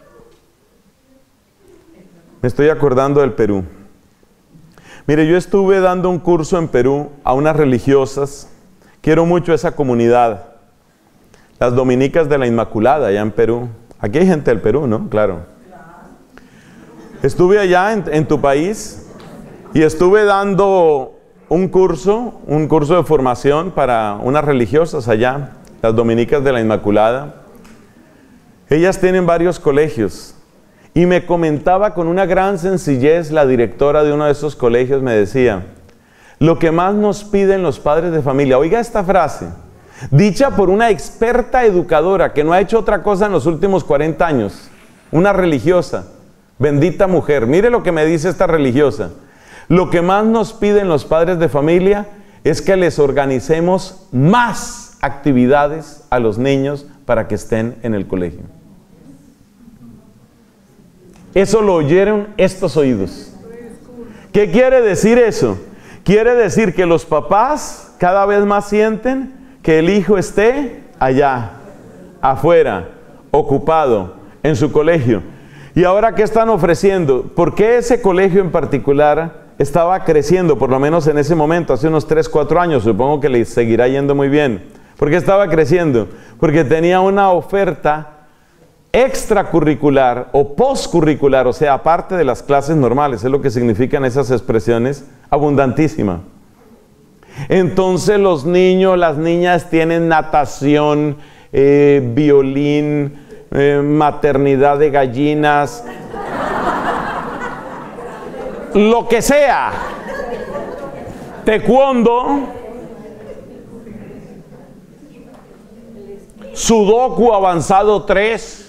A: Me estoy acordando del Perú. Mire, yo estuve dando un curso en Perú a unas religiosas. Quiero mucho esa comunidad. Las dominicas de la Inmaculada, allá en Perú. Aquí hay gente del Perú, ¿no? Claro. Estuve allá en, en tu país. Y estuve dando un curso, un curso de formación para unas religiosas allá, las dominicas de la Inmaculada. Ellas tienen varios colegios. Y me comentaba con una gran sencillez la directora de uno de esos colegios, me decía, lo que más nos piden los padres de familia, oiga esta frase, dicha por una experta educadora que no ha hecho otra cosa en los últimos cuarenta años, una religiosa, bendita mujer, mire lo que me dice esta religiosa. Lo que más nos piden los padres de familia es que les organicemos más actividades a los niños para que estén en el colegio. Eso lo oyeron estos oídos. ¿Qué quiere decir eso? Quiere decir que los papás cada vez más sienten que el hijo esté allá, afuera, ocupado, en su colegio. ¿Y ahora qué están ofreciendo? ¿Por qué ese colegio en particular estaba creciendo, por lo menos en ese momento, hace unos tres, cuatro años, supongo que le seguirá yendo muy bien. ¿Por qué estaba creciendo? Porque tenía una oferta extracurricular o postcurricular, o sea, aparte de las clases normales, es lo que significan esas expresiones, abundantísima. Entonces los niños, las niñas tienen natación, eh, violín, eh, maternidad de gallinas, lo que sea, taekwondo, sudoku avanzado tres,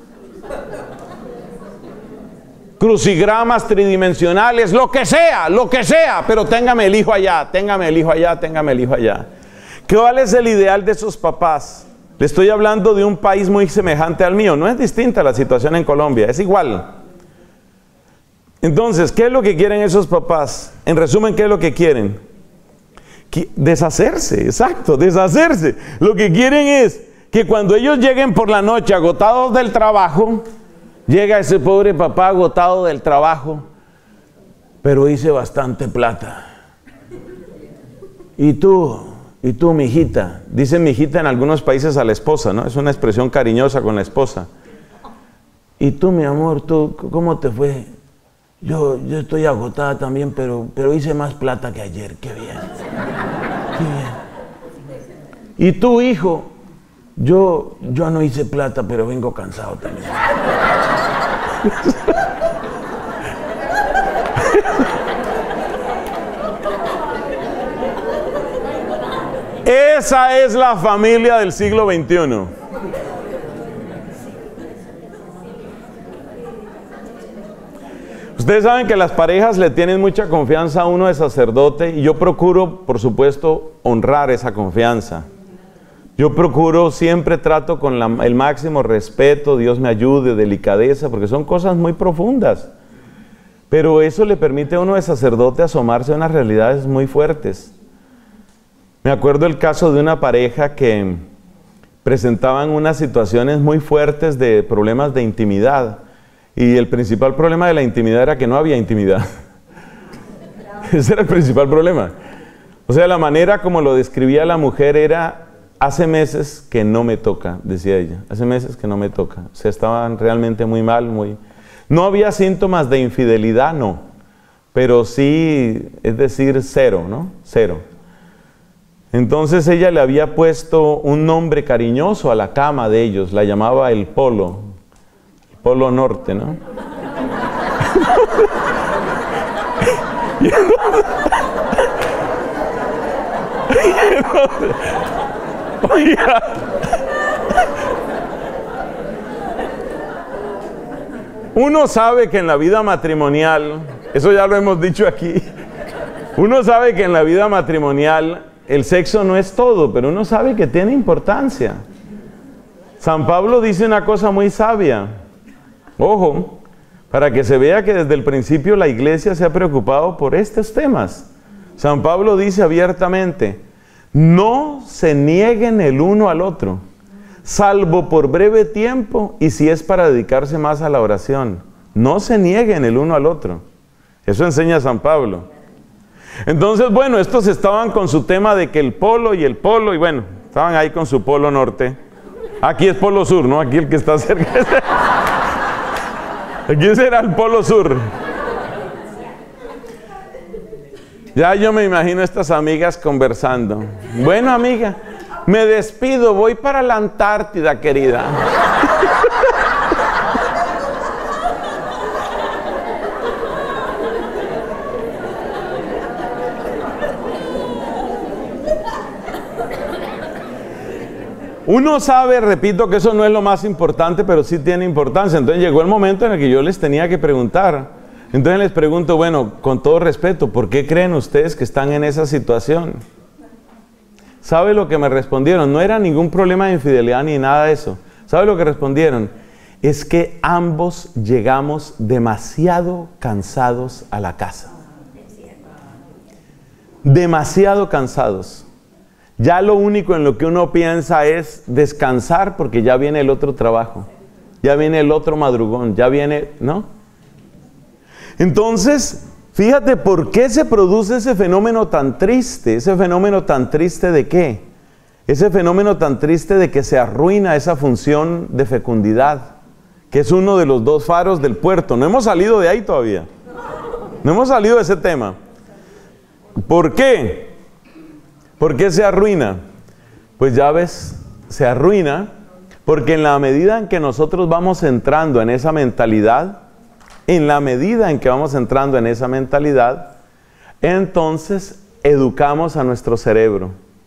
A: crucigramas tridimensionales, lo que sea, lo que sea, pero téngame el hijo allá, téngame el hijo allá, téngame el hijo allá. ¿Cuál es el ideal de esos papás? Le estoy hablando de un país muy semejante al mío, no es distinta la situación en Colombia, es igual. Entonces, ¿qué es lo que quieren esos papás? En resumen, ¿qué es lo que quieren? Deshacerse, exacto, deshacerse. Lo que quieren es que cuando ellos lleguen por la noche agotados del trabajo, llega ese pobre papá agotado del trabajo, pero hice bastante plata. Y tú, y tú, mijita, dicen mijita en algunos países a la esposa, ¿no? Es una expresión cariñosa con la esposa. Y tú, mi amor, tú, ¿cómo te fue? Yo, yo estoy agotada también, pero, pero hice más plata que ayer. Qué bien. Qué bien. Y tú, hijo, yo, yo no hice plata, pero vengo cansado también. Esa es la familia del siglo veintiuno. Ustedes saben que las parejas le tienen mucha confianza a uno de sacerdote y yo procuro, por supuesto, honrar esa confianza. Yo procuro, siempre trato con la, el máximo respeto, Dios me ayude, delicadeza, porque son cosas muy profundas. Pero eso le permite a uno de sacerdote asomarse a unas realidades muy fuertes. Me acuerdo el caso de una pareja que presentaban unas situaciones muy fuertes de problemas de intimidad. Y el principal problema de la intimidad era que no había intimidad. Ese era el principal problema. O sea, la manera como lo describía la mujer era: hace meses que no me toca, decía ella. Hace meses que no me toca. O sea, estaban realmente muy mal, muy... No había síntomas de infidelidad, no. Pero sí, es decir, cero, ¿no? Cero. Entonces ella le había puesto un nombre cariñoso a la cama de ellos. La llamaba el Polo. El Polo Norte, ¿no? Oiga, uno sabe que en la vida matrimonial, eso ya lo hemos dicho aquí, uno sabe que en la vida matrimonial el sexo no es todo, pero uno sabe que tiene importancia. San Pablo dice una cosa muy sabia, ojo, para que se vea que desde el principio la iglesia se ha preocupado por estos temas. San Pablo dice abiertamente: no se nieguen el uno al otro, salvo por breve tiempo y si es para dedicarse más a la oración. No se nieguen el uno al otro. Eso enseña San Pablo. Entonces, bueno, estos estaban con su tema de que el polo y el polo, y bueno, estaban ahí con su polo norte. Aquí es polo sur, ¿no? Aquí el que está cerca. Aquí será el polo sur. Ya yo me imagino estas amigas conversando. Bueno, amiga, me despido, voy para la Antártida, querida. Uno sabe, repito, que eso no es lo más importante, pero sí tiene importancia. Entonces llegó el momento en el que yo les tenía que preguntar. Entonces les pregunto, bueno, con todo respeto, ¿por qué creen ustedes que están en esa situación? ¿Sabe lo que me respondieron? No era ningún problema de infidelidad ni nada de eso. ¿Sabe lo que respondieron? Es que ambos llegamos demasiado cansados a la casa. Demasiado cansados. Ya lo único en lo que uno piensa es descansar porque ya viene el otro trabajo. Ya viene el otro madrugón, ya viene, ¿no? Entonces, Fíjate por qué se produce ese fenómeno tan triste. ¿Ese fenómeno tan triste de qué? Ese fenómeno tan triste de que se arruina esa función de fecundidad, que es uno de los dos faros del puerto. No hemos salido de ahí todavía. No hemos salido de ese tema. ¿Por qué? ¿Por qué se arruina? Pues ya ves, se arruina porque en la medida en que nosotros vamos entrando en esa mentalidad, en la medida en que vamos entrando en esa mentalidad, entonces educamos a nuestro cerebro.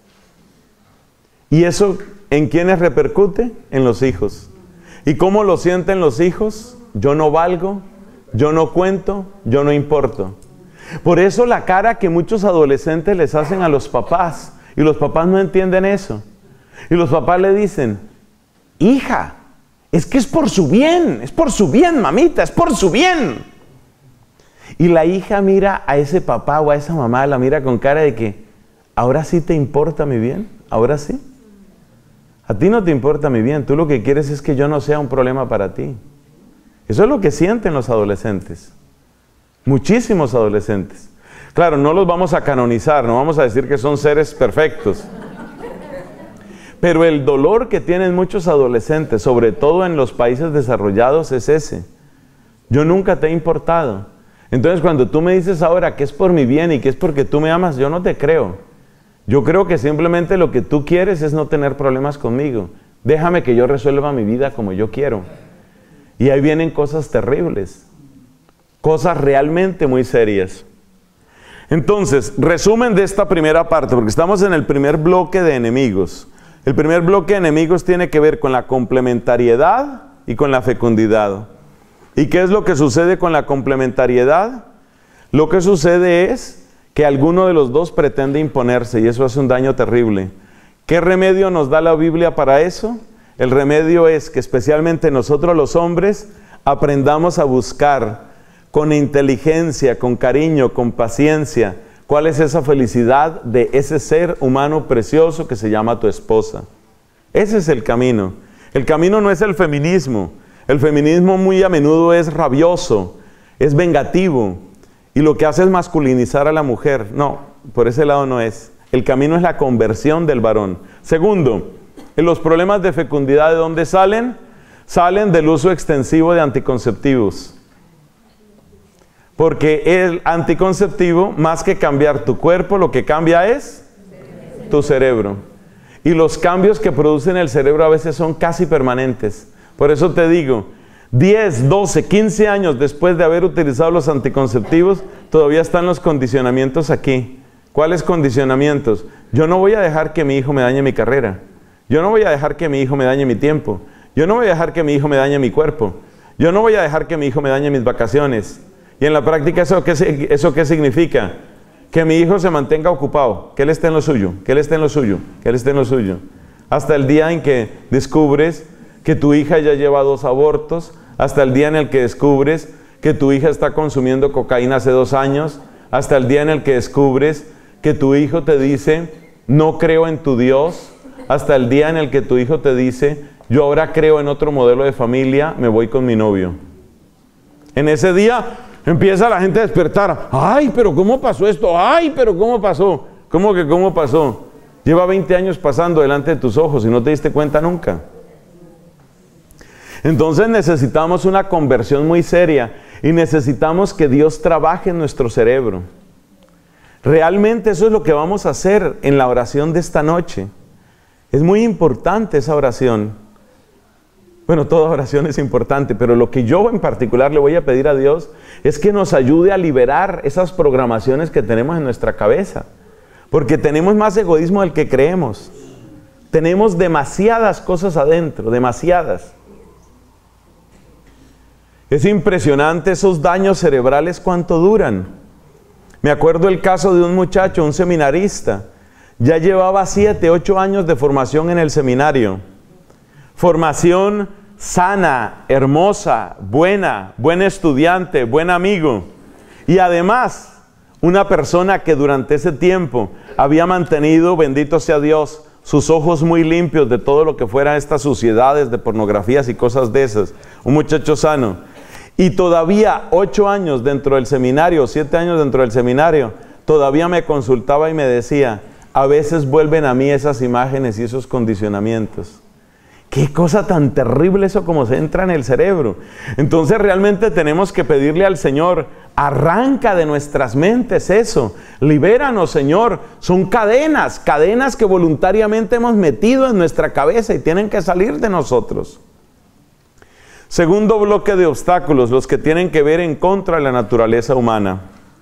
A: ¿Y eso en quiénes repercute? En los hijos. ¿Y cómo lo sienten los hijos? Yo no valgo, yo no cuento, yo no importo. Por eso la cara que muchos adolescentes les hacen a los papás, y los papás no entienden eso. Y los papás le dicen, hija, es que es por su bien, es por su bien, mamita, es por su bien. Y la hija mira a ese papá o a esa mamá, la mira con cara de que, ¿ahora sí te importa mi bien? ¿Ahora sí? A ti no te importa mi bien, tú lo que quieres es que yo no sea un problema para ti. Eso es lo que sienten los adolescentes. Muchísimos adolescentes. Claro, no los vamos a canonizar, no vamos a decir que son seres perfectos. Pero el dolor que tienen muchos adolescentes, sobre todo en los países desarrollados, es ese. Yo nunca te he importado. Entonces, cuando tú me dices ahora que es por mi bien y que es porque tú me amas, yo no te creo. Yo creo que simplemente lo que tú quieres es no tener problemas conmigo. Déjame que yo resuelva mi vida como yo quiero. Y ahí vienen cosas terribles. Cosas realmente muy serias. Entonces, resumen de esta primera parte, porque estamos en el primer bloque de enemigos. El primer bloque de enemigos tiene que ver con la complementariedad y con la fecundidad. ¿Y qué es lo que sucede con la complementariedad? Lo que sucede es que alguno de los dos pretende imponerse y eso hace un daño terrible. ¿Qué remedio nos da la Biblia para eso? El remedio es que especialmente nosotros los hombres aprendamos a buscar con inteligencia, con cariño, con paciencia, cuál es esa felicidad de ese ser humano precioso que se llama tu esposa. Ese es el camino. El camino no es el feminismo. El feminismo muy a menudo es rabioso, es vengativo y lo que hace es masculinizar a la mujer. No, por ese lado no es. El camino es la conversión del varón. Segundo, los problemas de fecundidad, ¿de dónde salen? Salen del uso extensivo de anticonceptivos. Porque el anticonceptivo, más que cambiar tu cuerpo, lo que cambia es tu cerebro. Y los cambios que producen el cerebro a veces son casi permanentes. Por eso te digo, diez, doce, quince años después de haber utilizado los anticonceptivos, todavía están los condicionamientos aquí. ¿Cuáles condicionamientos? Yo no voy a dejar que mi hijo me dañe mi carrera. Yo no voy a dejar que mi hijo me dañe mi tiempo. Yo no voy a dejar que mi hijo me dañe mi cuerpo. Yo no voy a dejar que mi hijo me dañe mis vacaciones. Y en la práctica, ¿eso qué, eso qué significa? Que mi hijo se mantenga ocupado, que él esté en lo suyo, que él esté en lo suyo, que él esté en lo suyo. Hasta el día en que descubres que tu hija ya lleva dos abortos, hasta el día en el que descubres que tu hija está consumiendo cocaína hace dos años, hasta el día en el que descubres que tu hijo te dice, no creo en tu Dios, hasta el día en el que tu hijo te dice, yo ahora creo en otro modelo de familia, me voy con mi novio. En ese día empieza la gente a despertar. Ay, pero ¿cómo pasó esto? Ay, pero ¿cómo pasó? ¿Cómo que cómo pasó? Lleva veinte años pasando delante de tus ojos y no te diste cuenta nunca. Entonces necesitamos una conversión muy seria y necesitamos que Dios trabaje en nuestro cerebro. Realmente eso es lo que vamos a hacer en la oración de esta noche. Es muy importante esa oración. Bueno, toda oración es importante, pero lo que yo en particular le voy a pedir a Dios es que nos ayude a liberar esas programaciones que tenemos en nuestra cabeza. Porque tenemos más egoísmo del que creemos. Tenemos demasiadas cosas adentro, demasiadas. Es impresionante esos daños cerebrales cuánto duran. Me acuerdo el caso de un muchacho, un seminarista. Ya llevaba siete, ocho años de formación en el seminario. Formación sana, hermosa, buena, buen estudiante, buen amigo. Y además, una persona que durante ese tiempo había mantenido, bendito sea Dios, sus ojos muy limpios de todo lo que fueran estas suciedades de pornografías y cosas de esas. Un muchacho sano. Y todavía ocho años dentro del seminario, siete años dentro del seminario, todavía me consultaba y me decía, a veces vuelven a mí esas imágenes y esos condicionamientos. Qué cosa tan terrible eso como se entra en el cerebro. Entonces realmente tenemos que pedirle al Señor, arranca de nuestras mentes eso, libéranos, Señor. Son cadenas, cadenas que voluntariamente hemos metido en nuestra cabeza y tienen que salir de nosotros. Segundo bloque de obstáculos, los que tienen que ver en contra de la naturaleza humana.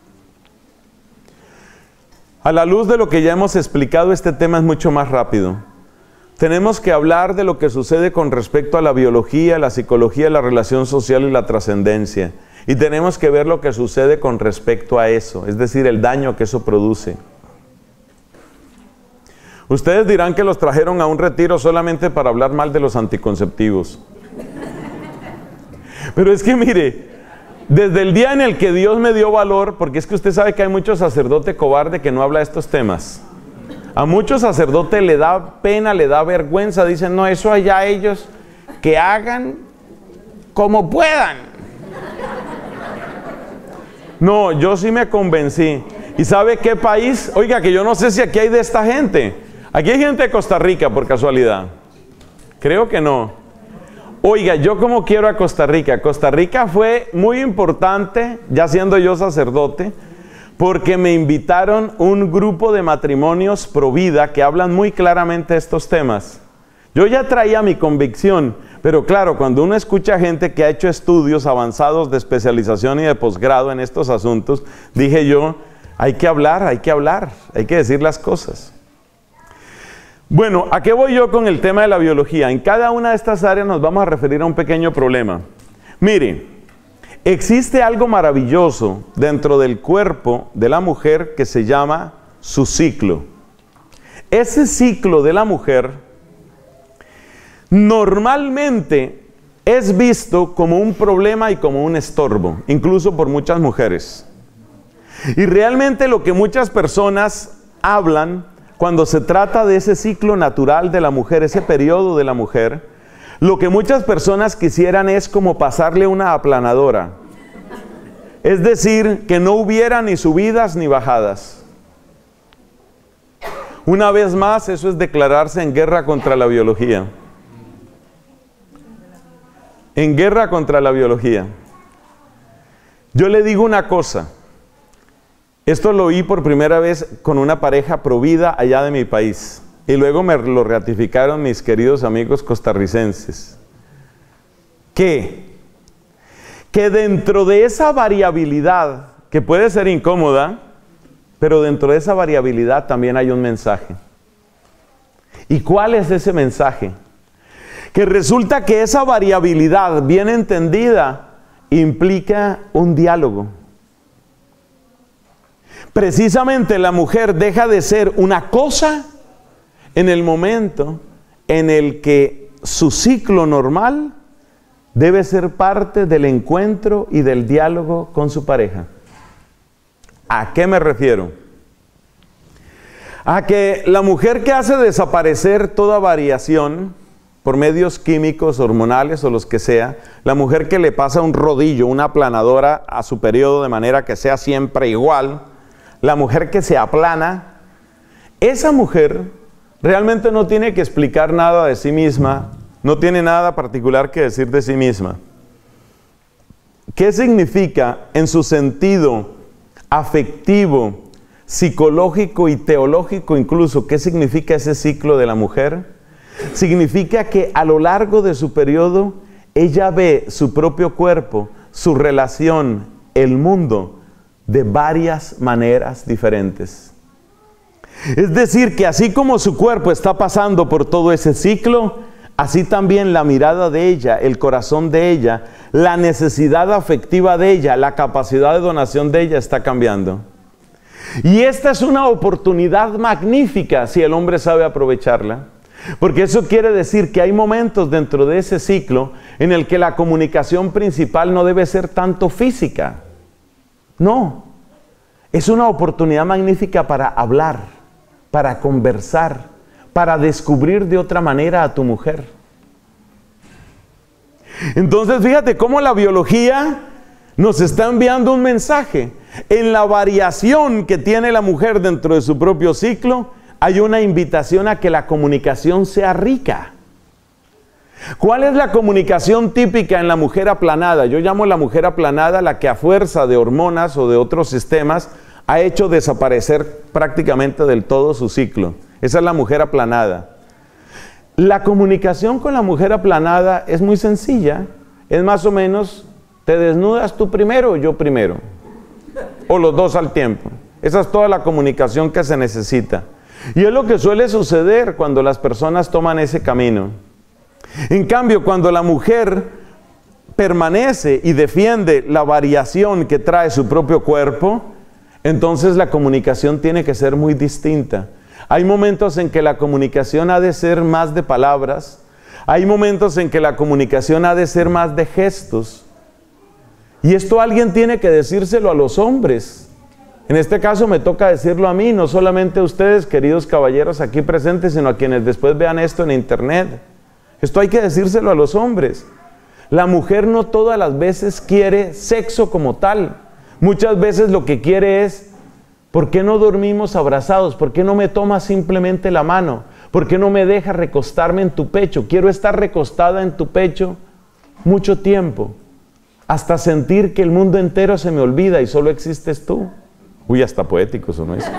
A: A la luz de lo que ya hemos explicado, este tema es mucho más rápido. Tenemos que hablar de lo que sucede con respecto a la biología, la psicología, la relación social y la trascendencia. Y tenemos que ver lo que sucede con respecto a eso, es decir, el daño que eso produce. Ustedes dirán que los trajeron a un retiro solamente para hablar mal de los anticonceptivos. Pero es que mire, desde el día en el que Dios me dio valor, porque es que usted sabe que hay mucho sacerdote cobarde que no habla de estos temas. A muchos sacerdotes le da pena, le da vergüenza, dicen, no, eso allá ellos que hagan como puedan. No, yo sí me convencí. ¿Y sabe qué país? Oiga, que yo no sé si aquí hay de esta gente. Aquí hay gente de Costa Rica, por casualidad. Creo que no. Oiga, yo como quiero a Costa Rica. Costa Rica fue muy importante, ya siendo yo sacerdote, porque me invitaron un grupo de matrimonios pro vida que hablan muy claramente de estos temas. Yo ya traía mi convicción, pero claro, cuando uno escucha gente que ha hecho estudios avanzados de especialización y de posgrado en estos asuntos, dije yo, hay que hablar, hay que hablar, hay que decir las cosas. Bueno, ¿a qué voy yo con el tema de la biología? En cada una de estas áreas nos vamos a referir a un pequeño problema. Mire, existe algo maravilloso dentro del cuerpo de la mujer que se llama su ciclo. Ese ciclo de la mujer normalmente es visto como un problema y como un estorbo, incluso por muchas mujeres. Y realmente lo que muchas personas hablan cuando se trata de ese ciclo natural de la mujer, ese periodo de la mujer, lo que muchas personas quisieran es como pasarle una aplanadora. Es decir, que no hubiera ni subidas ni bajadas. Una vez más, eso es declararse en guerra contra la biología. En guerra contra la biología. Yo le digo una cosa. Esto lo oí por primera vez con una pareja pro vida allá de mi país. Y luego me lo ratificaron mis queridos amigos costarricenses. ¿Qué? Que dentro de esa variabilidad, que puede ser incómoda, pero dentro de esa variabilidad también hay un mensaje. ¿Y cuál es ese mensaje? Que resulta que esa variabilidad bien entendida implica un diálogo. Precisamente la mujer deja de ser una cosa en el momento en el que su ciclo normal debe ser parte del encuentro y del diálogo con su pareja. ¿A qué me refiero? A que la mujer que hace desaparecer toda variación por medios químicos, hormonales o los que sea, la mujer que le pasa un rodillo, una aplanadora a su periodo de manera que sea siempre igual, la mujer que se aplana, esa mujer realmente no tiene que explicar nada de sí misma, no tiene nada particular que decir de sí misma. ¿Qué significa en su sentido afectivo, psicológico y teológico incluso? ¿Qué significa ese ciclo de la mujer? Significa que a lo largo de su periodo, ella ve su propio cuerpo, su relación, el mundo, de varias maneras diferentes. Es decir, que así como su cuerpo está pasando por todo ese ciclo, así también la mirada de ella, el corazón de ella, la necesidad afectiva de ella, la capacidad de donación de ella está cambiando. Y esta es una oportunidad magnífica si el hombre sabe aprovecharla. Porque eso quiere decir que hay momentos dentro de ese ciclo en el que la comunicación principal no debe ser tanto física. No, es una oportunidad magnífica para hablar, para conversar, para descubrir de otra manera a tu mujer. Entonces, fíjate cómo la biología nos está enviando un mensaje. En la variación que tiene la mujer dentro de su propio ciclo, hay una invitación a que la comunicación sea rica. ¿Cuál es la comunicación típica en la mujer aplanada? Yo llamo la mujer aplanada la que a fuerza de hormonas o de otros sistemas ha hecho desaparecer prácticamente del todo su ciclo. Esa es la mujer aplanada. La comunicación con la mujer aplanada es muy sencilla. Es más o menos, te desnudas tú primero o yo primero. O los dos al tiempo. Esa es toda la comunicación que se necesita. Y es lo que suele suceder cuando las personas toman ese camino. En cambio, cuando la mujer permanece y defiende la variación que trae su propio cuerpo, entonces la comunicación tiene que ser muy distinta. Hay momentos en que la comunicación ha de ser más de palabras. Hay momentos en que la comunicación ha de ser más de gestos. Y esto alguien tiene que decírselo a los hombres. En este caso me toca decirlo a mí, no solamente a ustedes, queridos caballeros aquí presentes, sino a quienes después vean esto en internet. Esto hay que decírselo a los hombres. La mujer no todas las veces quiere sexo como tal. Muchas veces lo que quiere es, ¿por qué no dormimos abrazados? ¿Por qué no me tomas simplemente la mano? ¿Por qué no me dejas recostarme en tu pecho? Quiero estar recostada en tu pecho mucho tiempo, hasta sentir que el mundo entero se me olvida y solo existes tú. Uy, hasta poético sonó eso.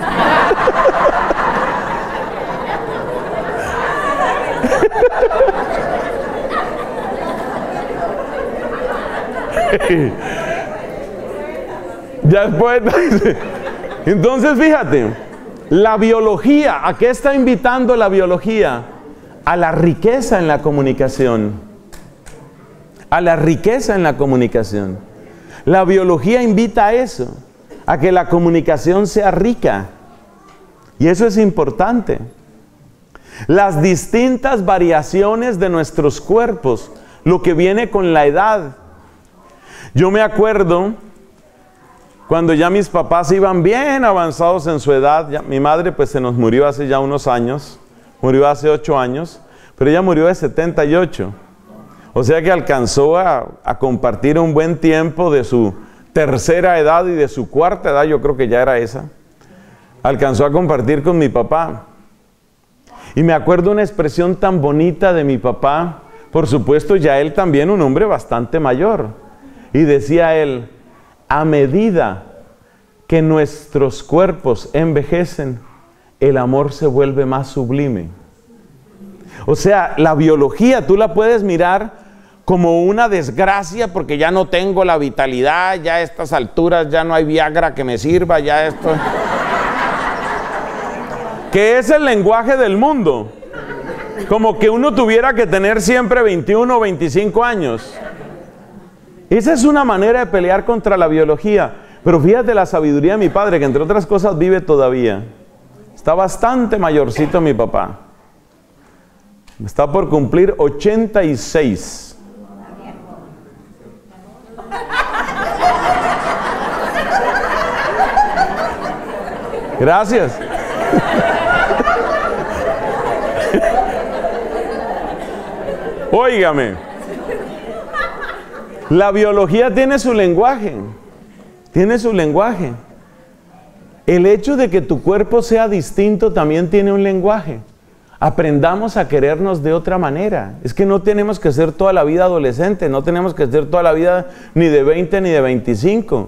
A: Ya es poeta. Entonces, fíjate, la biología, ¿a qué está invitando la biología? A la riqueza en la comunicación. A la riqueza en la comunicación. La biología invita a eso, a que la comunicación sea rica. Y eso es importante. Las distintas variaciones de nuestros cuerpos, lo que viene con la edad. Yo me acuerdo cuando ya mis papás iban bien avanzados en su edad. Ya, mi madre pues se nos murió hace ya unos años, murió hace ocho años, pero ella murió de setenta y ocho. O sea que alcanzó a, a compartir un buen tiempo de su tercera edad y de su cuarta edad, yo creo que ya era esa. Alcanzó a compartir con mi papá. Y me acuerdo una expresión tan bonita de mi papá, por supuesto ya él también un hombre bastante mayor. Y decía él, a medida que nuestros cuerpos envejecen, el amor se vuelve más sublime. O sea, la biología tú la puedes mirar como una desgracia porque ya no tengo la vitalidad, ya a estas alturas ya no hay Viagra que me sirva, ya esto... que es el lenguaje del mundo. Como que uno tuviera que tener siempre veintiuno o veinticinco años. Esa es una manera de pelear contra la biología. Pero fíjate la sabiduría de mi padre, que entre otras cosas vive todavía. Está bastante mayorcito mi papá. Está por cumplir ochenta y seis. Gracias. Óigame. La biología tiene su lenguaje, tiene su lenguaje. El hecho de que tu cuerpo sea distinto también tiene un lenguaje. Aprendamos a querernos de otra manera. Es que no tenemos que ser toda la vida adolescente, no tenemos que ser toda la vida ni de veinte ni de veinticinco.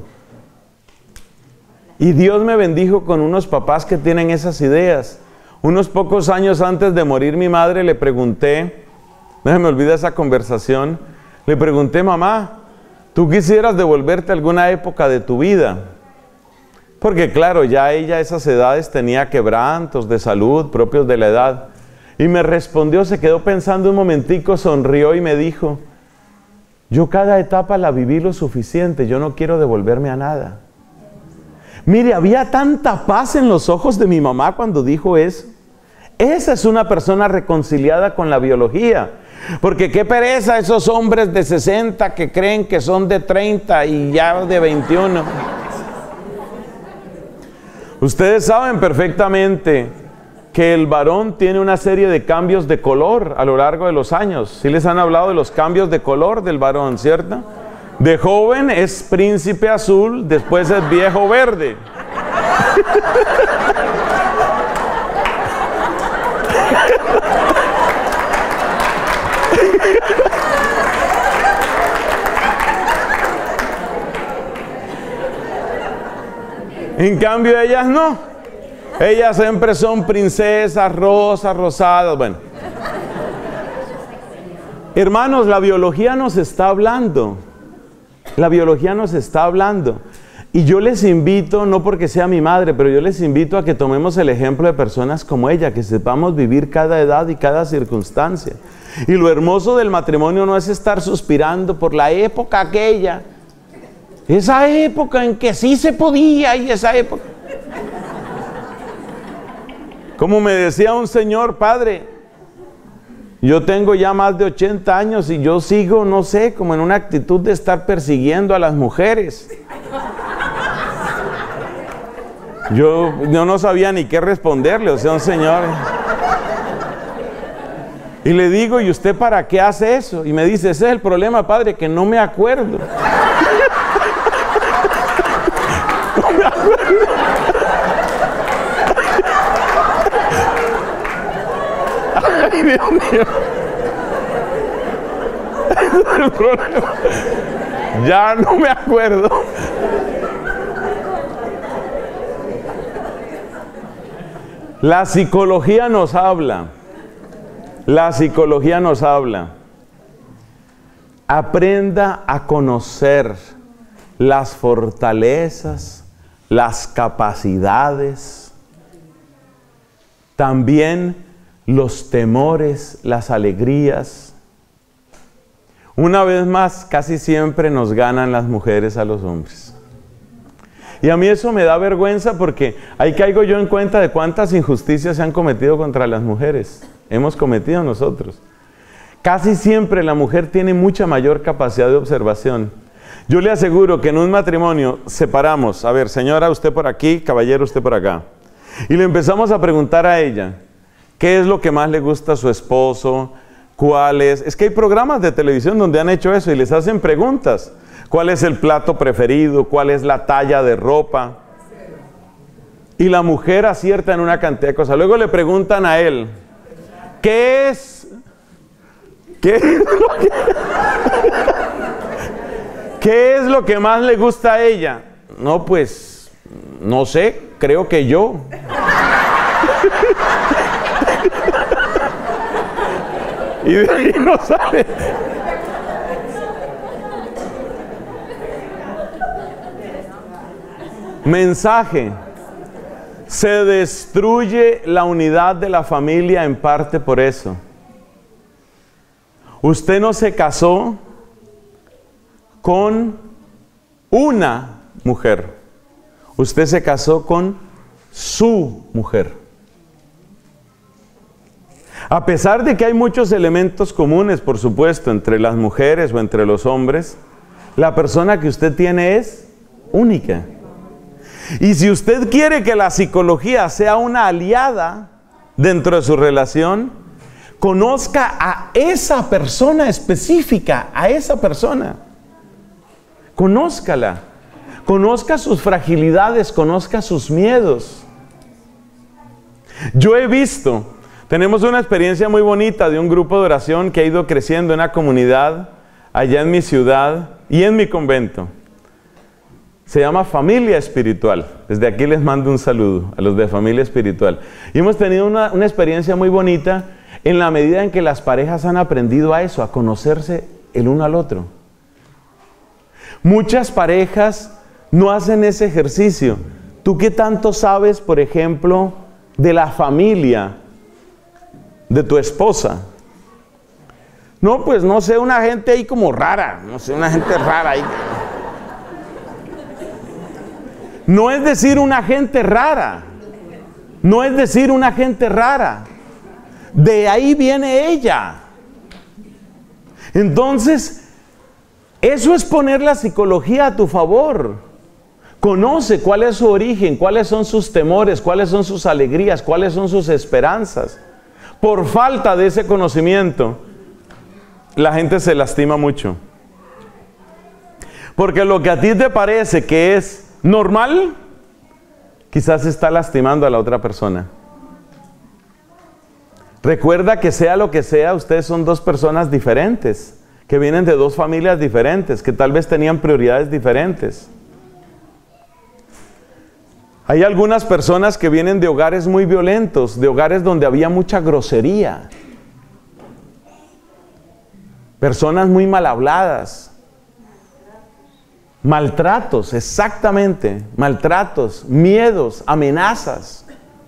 A: Y Dios me bendijo con unos papás que tienen esas ideas. Unos pocos años antes de morir mi madre le pregunté, no se me olvida esa conversación, le pregunté, mamá, ¿tú quisieras devolverte a alguna época de tu vida? Porque claro, ya ella a esas edades tenía quebrantos de salud propios de la edad. Y me respondió, se quedó pensando un momentico, sonrió y me dijo, yo cada etapa la viví lo suficiente, yo no quiero devolverme a nada. Mire, había tanta paz en los ojos de mi mamá cuando dijo eso. Esa es una persona reconciliada con la biología. Porque qué pereza esos hombres de sesenta que creen que son de treinta y ya de veintiuno. Ustedes saben perfectamente que el varón tiene una serie de cambios de color a lo largo de los años. Sí les han hablado de los cambios de color del varón, ¿cierto? De joven es príncipe azul, después es viejo verde. En cambio ellas no. Ellas siempre son princesas, rosas, rosadas. Bueno. Hermanos, la biología nos está hablando. La biología nos está hablando. Y yo les invito, no porque sea mi madre, pero yo les invito a que tomemos el ejemplo de personas como ella, que sepamos vivir cada edad y cada circunstancia. Y lo hermoso del matrimonio no es estar suspirando por la época aquella. Esa época en que sí se podía y esa época. Como me decía un señor, padre, yo tengo ya más de ochenta años y yo sigo, no sé, como en una actitud de estar persiguiendo a las mujeres. Yo, yo no sabía ni qué responderle, o sea, un señor. Y le digo, ¿y usted para qué hace eso? Y me dice, ese es el problema, padre, que no me acuerdo. No me acuerdo. Ay, Dios mío. Ese es el problema. Ya no me acuerdo. La psicología nos habla. La psicología nos habla. Aprenda a conocer las fortalezas, las capacidades, también los temores, las alegrías. Una vez más, casi siempre nos ganan las mujeres a los hombres. Y a mí eso me da vergüenza porque ahí caigo yo en cuenta de cuántas injusticias se han cometido contra las mujeres. Hemos cometido nosotros. Casi siempre la mujer tiene mucha mayor capacidad de observación. Yo le aseguro que en un matrimonio separamos, a ver, señora, usted por aquí, caballero, usted por acá. Y le empezamos a preguntar a ella, ¿qué es lo que más le gusta a su esposo? ¿Cuál es? Es que hay programas de televisión donde han hecho eso y les hacen preguntas. ¿Cuál es el plato preferido? ¿Cuál es la talla de ropa? Y la mujer acierta en una cantidad de cosas. Luego le preguntan a él, ¿qué es? ¿Qué es lo que, ¿qué es lo que más le gusta a ella? No, pues, no sé, creo que yo. Y de ahí no sale. Mensaje. Se destruye la unidad de la familia en parte por eso. Usted no se casó con una mujer. Usted se casó con su mujer. A pesar de que hay muchos elementos comunes, por supuesto, entre las mujeres o entre los hombres, la persona que usted tiene es única. Y si usted quiere que la psicología sea una aliada dentro de su relación, conozca a esa persona específica, a esa persona. Conózcala. Conozca sus fragilidades, conozca sus miedos. Yo he visto, tenemos una experiencia muy bonita de un grupo de oración que ha ido creciendo en una comunidad allá en mi ciudad y en mi convento. Se llama Familia Espiritual. Desde aquí les mando un saludo a los de Familia Espiritual. Y hemos tenido una, una experiencia muy bonita en la medida en que las parejas han aprendido a eso, a conocerse el uno al otro. Muchas parejas no hacen ese ejercicio. ¿Tú qué tanto sabes, por ejemplo, de la familia de tu esposa? No, pues no sé, una gente ahí como rara, no sé, una gente rara ahí. No es decir una gente rara, no es decir una gente rara, de ahí viene ella. Entonces, eso es poner la psicología a tu favor. Conoce cuál es su origen, cuáles son sus temores, cuáles son sus alegrías, cuáles son sus esperanzas. Por falta de ese conocimiento, la gente se lastima mucho. Porque lo que a ti te parece que es normal, quizás está lastimando a la otra persona. Recuerda que sea lo que sea, ustedes son dos personas diferentes, que vienen de dos familias diferentes, que tal vez tenían prioridades diferentes. Hay algunas personas que vienen de hogares muy violentos, de hogares donde había mucha grosería. Personas muy mal habladas. Maltratos, exactamente. Maltratos, miedos, amenazas.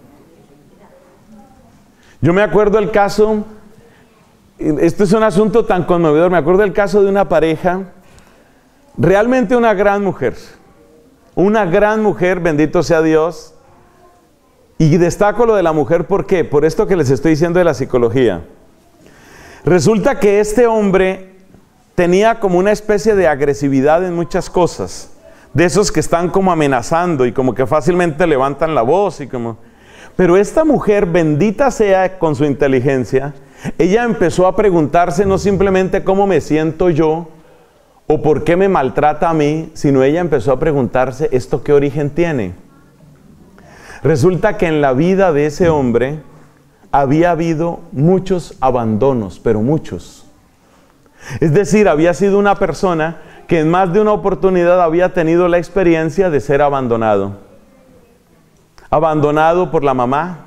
A: Yo me acuerdo el caso, esto es un asunto tan conmovedor, me acuerdo el caso de una pareja, realmente una gran mujer. Una gran mujer, bendito sea Dios. Y destaco lo de la mujer, ¿por qué? Por esto que les estoy diciendo de la psicología. Resulta que este hombre tenía como una especie de agresividad en muchas cosas. De esos que están como amenazando y como que fácilmente levantan la voz y como... Pero esta mujer, bendita sea con su inteligencia, ella empezó a preguntarse no simplemente cómo me siento yo, o por qué me maltrata a mí, sino ella empezó a preguntarse, ¿esto qué origen tiene? Resulta que en la vida de ese hombre había habido muchos abandonos, pero muchos. Es decir, había sido una persona que en más de una oportunidad había tenido la experiencia de ser abandonado. Abandonado por la mamá.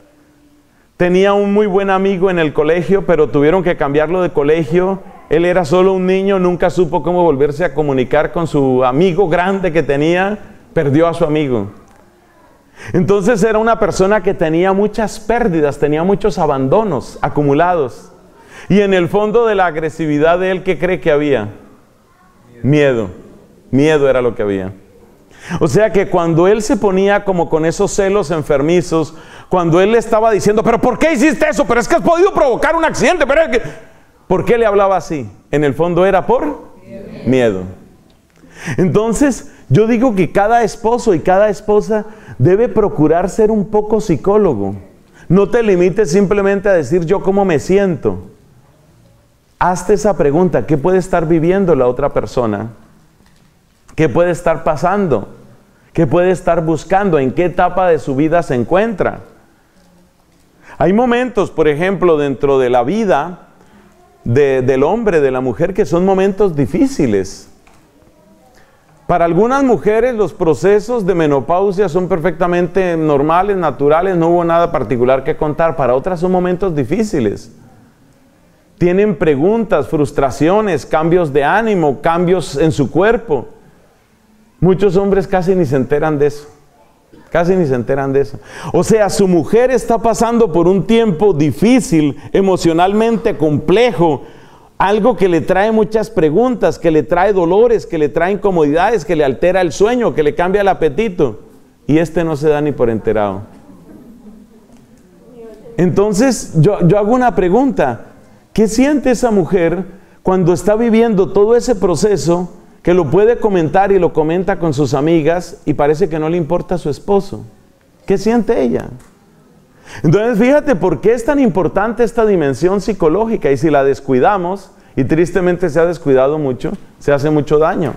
A: Tenía un muy buen amigo en el colegio, pero tuvieron que cambiarlo de colegio. Él era solo un niño, nunca supo cómo volverse a comunicar con su amigo grande que tenía, perdió a su amigo. Entonces era una persona que tenía muchas pérdidas, tenía muchos abandonos acumulados. Y en el fondo de la agresividad de él, ¿qué cree que había? Miedo. Miedo era lo que había. O sea que cuando él se ponía como con esos celos enfermizos, cuando él le estaba diciendo, pero ¿por qué hiciste eso? Pero es que has podido provocar un accidente, pero es que... ¿Por qué le hablaba así? En el fondo era por miedo. miedo. Entonces, yo digo que cada esposo y cada esposa debe procurar ser un poco psicólogo. No te limites simplemente a decir yo cómo me siento. Hazte esa pregunta, ¿qué puede estar viviendo la otra persona? ¿Qué puede estar pasando? ¿Qué puede estar buscando? ¿En qué etapa de su vida se encuentra? Hay momentos, por ejemplo, dentro de la vida De, del hombre, de la mujer, que son momentos difíciles. Para algunas mujeres los procesos de menopausia son perfectamente normales, naturales, no hubo nada particular que contar. Para otras son momentos difíciles. Tienen preguntas, frustraciones, cambios de ánimo, cambios en su cuerpo. Muchos hombres casi ni se enteran de eso. Casi ni se enteran de eso. O sea, su mujer está pasando por un tiempo difícil, emocionalmente complejo, algo que le trae muchas preguntas, que le trae dolores, que le trae incomodidades, que le altera el sueño, que le cambia el apetito. Y este no se da ni por enterado. Entonces, yo, yo hago una pregunta. ¿Qué siente esa mujer cuando está viviendo todo ese proceso, que lo puede comentar y lo comenta con sus amigas y parece que no le importa a su esposo? ¿Qué siente ella? Entonces fíjate por qué es tan importante esta dimensión psicológica, y si la descuidamos, y tristemente se ha descuidado mucho, se hace mucho daño.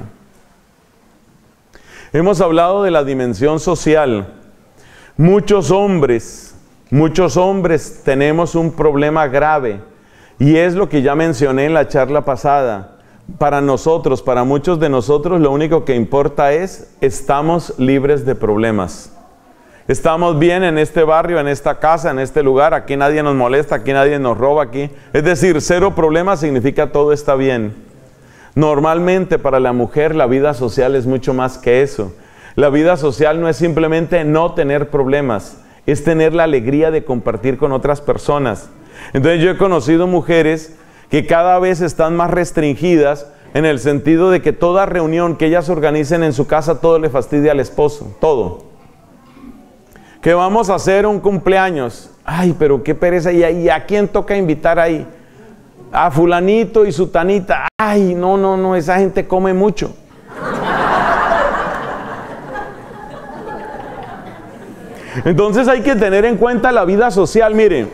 A: Hemos hablado de la dimensión social. Muchos hombres, muchos hombres tenemos un problema grave, y es lo que ya mencioné en la charla pasada. Para nosotros, para muchos de nosotros, lo único que importa es, estamos libres de problemas. Estamos bien en este barrio, en esta casa, en este lugar, aquí nadie nos molesta, aquí nadie nos roba, aquí. Es decir, cero problemas significa todo está bien. Normalmente para la mujer la vida social es mucho más que eso. La vida social no es simplemente no tener problemas, es tener la alegría de compartir con otras personas. Entonces yo he conocido mujeres que cada vez están más restringidas en el sentido de que toda reunión que ellas organicen en su casa, todo le fastidia al esposo, todo. Que vamos a hacer un cumpleaños, ay, pero qué pereza, ¿y a, y a quién toca invitar ahí? A fulanito y sutanita, ay, no, no, no, esa gente come mucho. Entonces hay que tener en cuenta la vida social. Mire,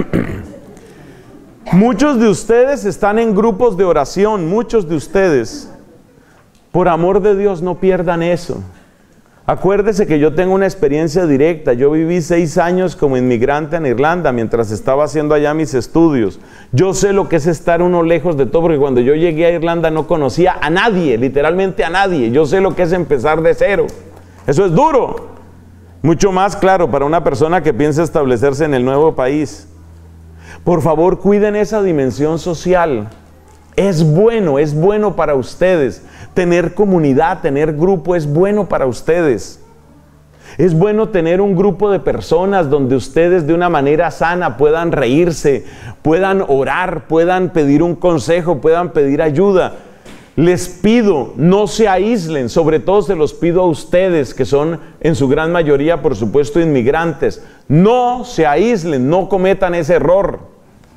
A: muchos de ustedes están en grupos de oración, muchos de ustedes. Por amor de Dios, no pierdan eso. Acuérdese que yo tengo una experiencia directa. Yo viví seis años como inmigrante en Irlanda mientras estaba haciendo allá mis estudios. Yo sé lo que es estar uno lejos de todo, porque cuando yo llegué a Irlanda no conocía a nadie, literalmente a nadie. Yo sé lo que es empezar de cero. Eso es duro. Mucho más, claro, para una persona que piensa establecerse en el nuevo país. Por favor, cuiden esa dimensión social. Es bueno, es bueno para ustedes. Tener comunidad, tener grupo es bueno para ustedes. Es bueno tener un grupo de personas donde ustedes de una manera sana puedan reírse, puedan orar, puedan pedir un consejo, puedan pedir ayuda. Les pido, no se aíslen, sobre todo se los pido a ustedes que son en su gran mayoría, por supuesto, inmigrantes. No se aíslen, no cometan ese error.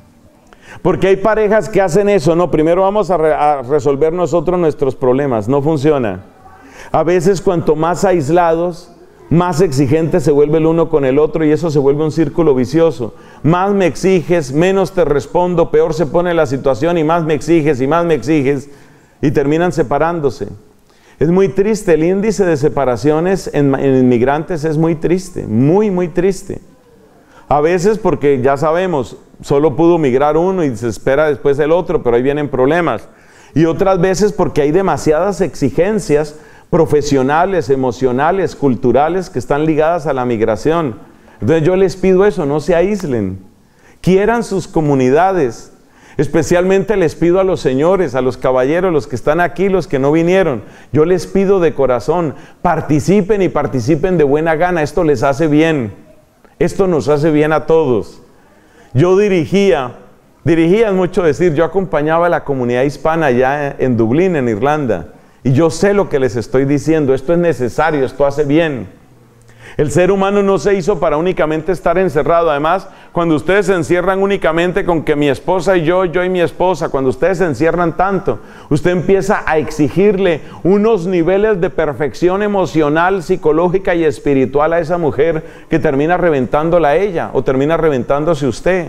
A: Porque hay parejas que hacen eso. No, primero vamos a, re a resolver nosotros nuestros problemas. No funciona. A veces cuanto más aislados, más exigente se vuelve el uno con el otro y eso se vuelve un círculo vicioso. Más me exiges, menos te respondo, peor se pone la situación y más me exiges y más me exiges y terminan separándose. Es muy triste, el índice de separaciones en, en inmigrantes es muy triste, muy muy triste. A veces porque ya sabemos, solo pudo migrar uno y se espera después el otro, pero ahí vienen problemas. Y otras veces porque hay demasiadas exigencias profesionales, emocionales, culturales que están ligadas a la migración. Entonces yo les pido eso, no se aíslen. Quieran sus comunidades. Especialmente les pido a los señores, a los caballeros, los que están aquí, los que no vinieron. Yo les pido de corazón, participen y participen de buena gana. Esto les hace bien. Esto nos hace bien a todos. Yo dirigía, dirigía es mucho decir, yo acompañaba a la comunidad hispana allá en Dublín, en Irlanda. Y yo sé lo que les estoy diciendo, esto es necesario, esto hace bien. El ser humano no se hizo para únicamente estar encerrado. Además, cuando ustedes se encierran únicamente con que mi esposa y yo, yo y mi esposa, cuando ustedes se encierran tanto, usted empieza a exigirle unos niveles de perfección emocional, psicológica y espiritual a esa mujer que termina reventándola a ella o termina reventándose usted.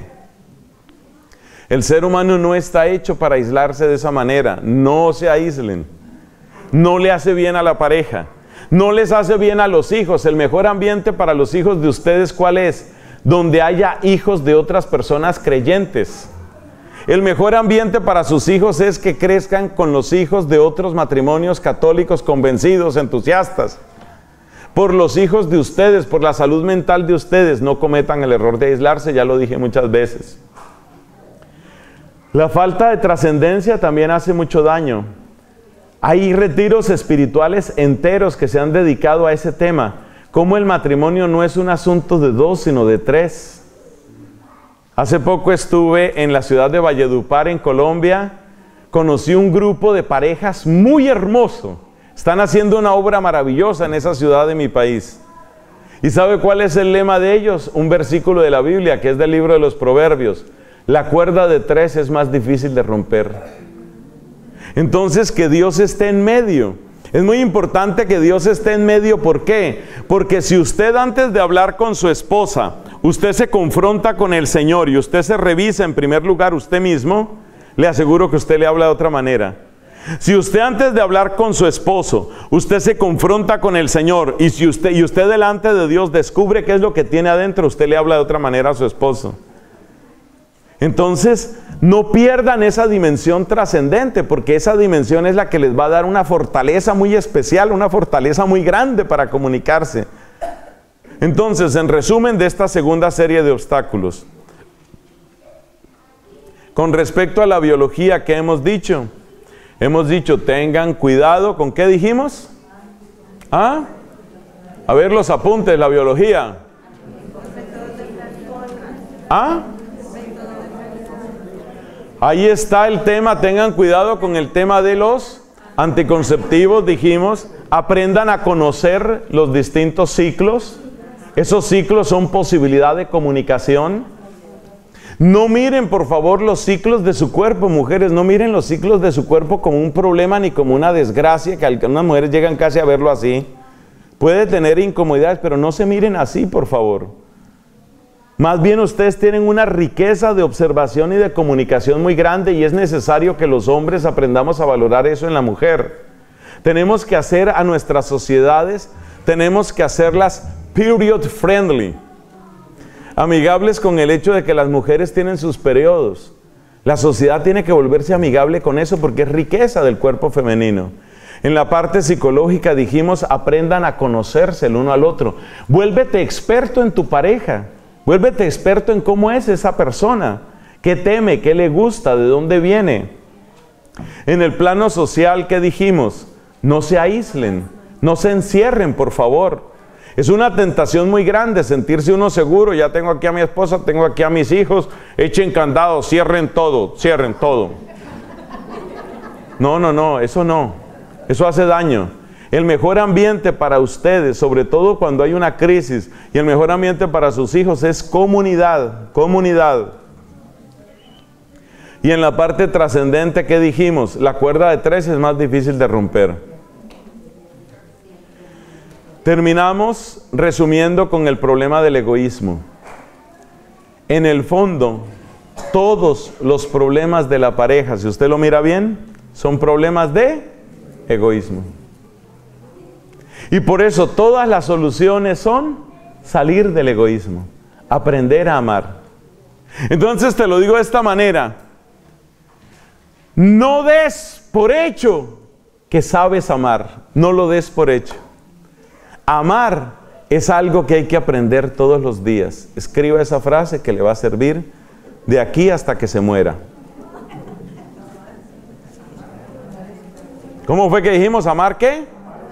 A: El ser humano no está hecho para aislarse de esa manera. No se aíslen. No le hace bien a la pareja. No les hace bien a los hijos. El mejor ambiente para los hijos de ustedes, ¿cuál es? Donde haya hijos de otras personas creyentes. El mejor ambiente para sus hijos es que crezcan con los hijos de otros matrimonios católicos convencidos, entusiastas. Por los hijos de ustedes, por la salud mental de ustedes, no cometan el error de aislarse, ya lo dije muchas veces. La falta de trascendencia también hace mucho daño. Hay retiros espirituales enteros que se han dedicado a ese tema. Cómo el matrimonio no es un asunto de dos, sino de tres. Hace poco estuve en la ciudad de Valledupar, en Colombia. Conocí un grupo de parejas muy hermoso. Están haciendo una obra maravillosa en esa ciudad de mi país. ¿Y sabe cuál es el lema de ellos? Un versículo de la Biblia, que es del libro de los Proverbios. La cuerda de tres es más difícil de romper. Entonces, que Dios esté en medio. Es muy importante que Dios esté en medio. ¿Por qué? Porque si usted antes de hablar con su esposa, usted se confronta con el Señor y usted se revisa en primer lugar usted mismo, le aseguro que usted le habla de otra manera. Si usted antes de hablar con su esposo, usted se confronta con el Señor y si usted, y usted delante de Dios descubre qué es lo que tiene adentro, usted le habla de otra manera a su esposo. Entonces, no pierdan esa dimensión trascendente, porque esa dimensión es la que les va a dar una fortaleza muy especial, una fortaleza muy grande para comunicarse. Entonces, en resumen de esta segunda serie de obstáculos, con respecto a la biología, ¿qué hemos dicho? Hemos dicho, tengan cuidado, ¿con qué dijimos? ¿Ah? A ver los apuntes, la biología. ¿Ah? Ahí está el tema, tengan cuidado con el tema de los anticonceptivos, dijimos, aprendan a conocer los distintos ciclos. Esos ciclos son posibilidad de comunicación. No miren, por favor, los ciclos de su cuerpo, mujeres, no miren los ciclos de su cuerpo como un problema ni como una desgracia, que algunas mujeres llegan casi a verlo así. puede tener incomodidades, pero no se miren así, por favor. Más bien ustedes tienen una riqueza de observación y de comunicación muy grande y es necesario que los hombres aprendamos a valorar eso en la mujer. Tenemos que hacer a nuestras sociedades, tenemos que hacerlas period friendly, amigables con el hecho de que las mujeres tienen sus periodos. La sociedad tiene que volverse amigable con eso porque es riqueza del cuerpo femenino. En la parte psicológica dijimos, aprendan a conocerse el uno al otro. Vuélvete experto en tu pareja. Vuélvete experto en cómo es esa persona. ¿Qué teme? ¿Qué le gusta? ¿De dónde viene? En el plano social, ¿qué dijimos? No se aíslen. No se encierren, por favor. Es una tentación muy grande sentirse uno seguro. Ya tengo aquí a mi esposa, tengo aquí a mis hijos. Echen candado, cierren todo, cierren todo. No, no, no, eso no. Eso hace daño. El mejor ambiente para ustedes, sobre todo cuando hay una crisis, y el mejor ambiente para sus hijos es comunidad, comunidad. Y en la parte trascendente, ¿qué dijimos? La cuerda de tres es más difícil de romper. Terminamos resumiendo con el problema del egoísmo. En el fondo, todos los problemas de la pareja, si usted lo mira bien, son problemas de egoísmo. Y por eso todas las soluciones son salir del egoísmo, aprender a amar. Entonces te lo digo de esta manera: no des por hecho que sabes amar, no lo des por hecho. Amar es algo que hay que aprender todos los días. Escriba esa frase que le va a servir de aquí hasta que se muera. ¿Cómo fue que dijimos? ¿Amar qué?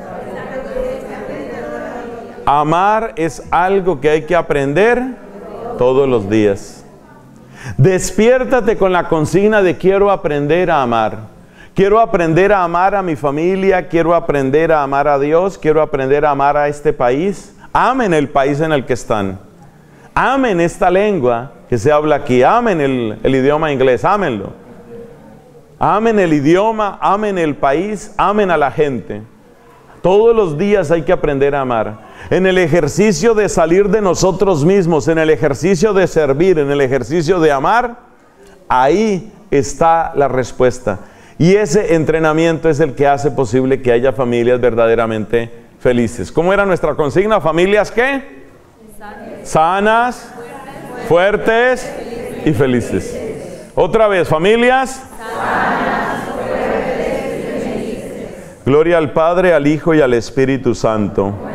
A: Amar es algo que hay que aprender todos los días. Despiértate con la consigna de quiero aprender a amar. Quiero aprender a amar a mi familia, quiero aprender a amar a Dios, quiero aprender a amar a este país. Amen el país en el que están. Amen esta lengua que se habla aquí. Amen el, el idioma inglés, ámenlo. Amen el idioma, amen el país, amen a la gente. Todos los días hay que aprender a amar. En el ejercicio de salir de nosotros mismos, en el ejercicio de servir, en el ejercicio de amar, ahí está la respuesta. Y ese entrenamiento es el que hace posible que haya familias verdaderamente felices. ¿Cómo era nuestra consigna? ¿Familias qué? Sanas, fuertes y felices. Otra vez, familias sanas, fuertes y felices. Gloria al Padre, al Hijo y al Espíritu Santo.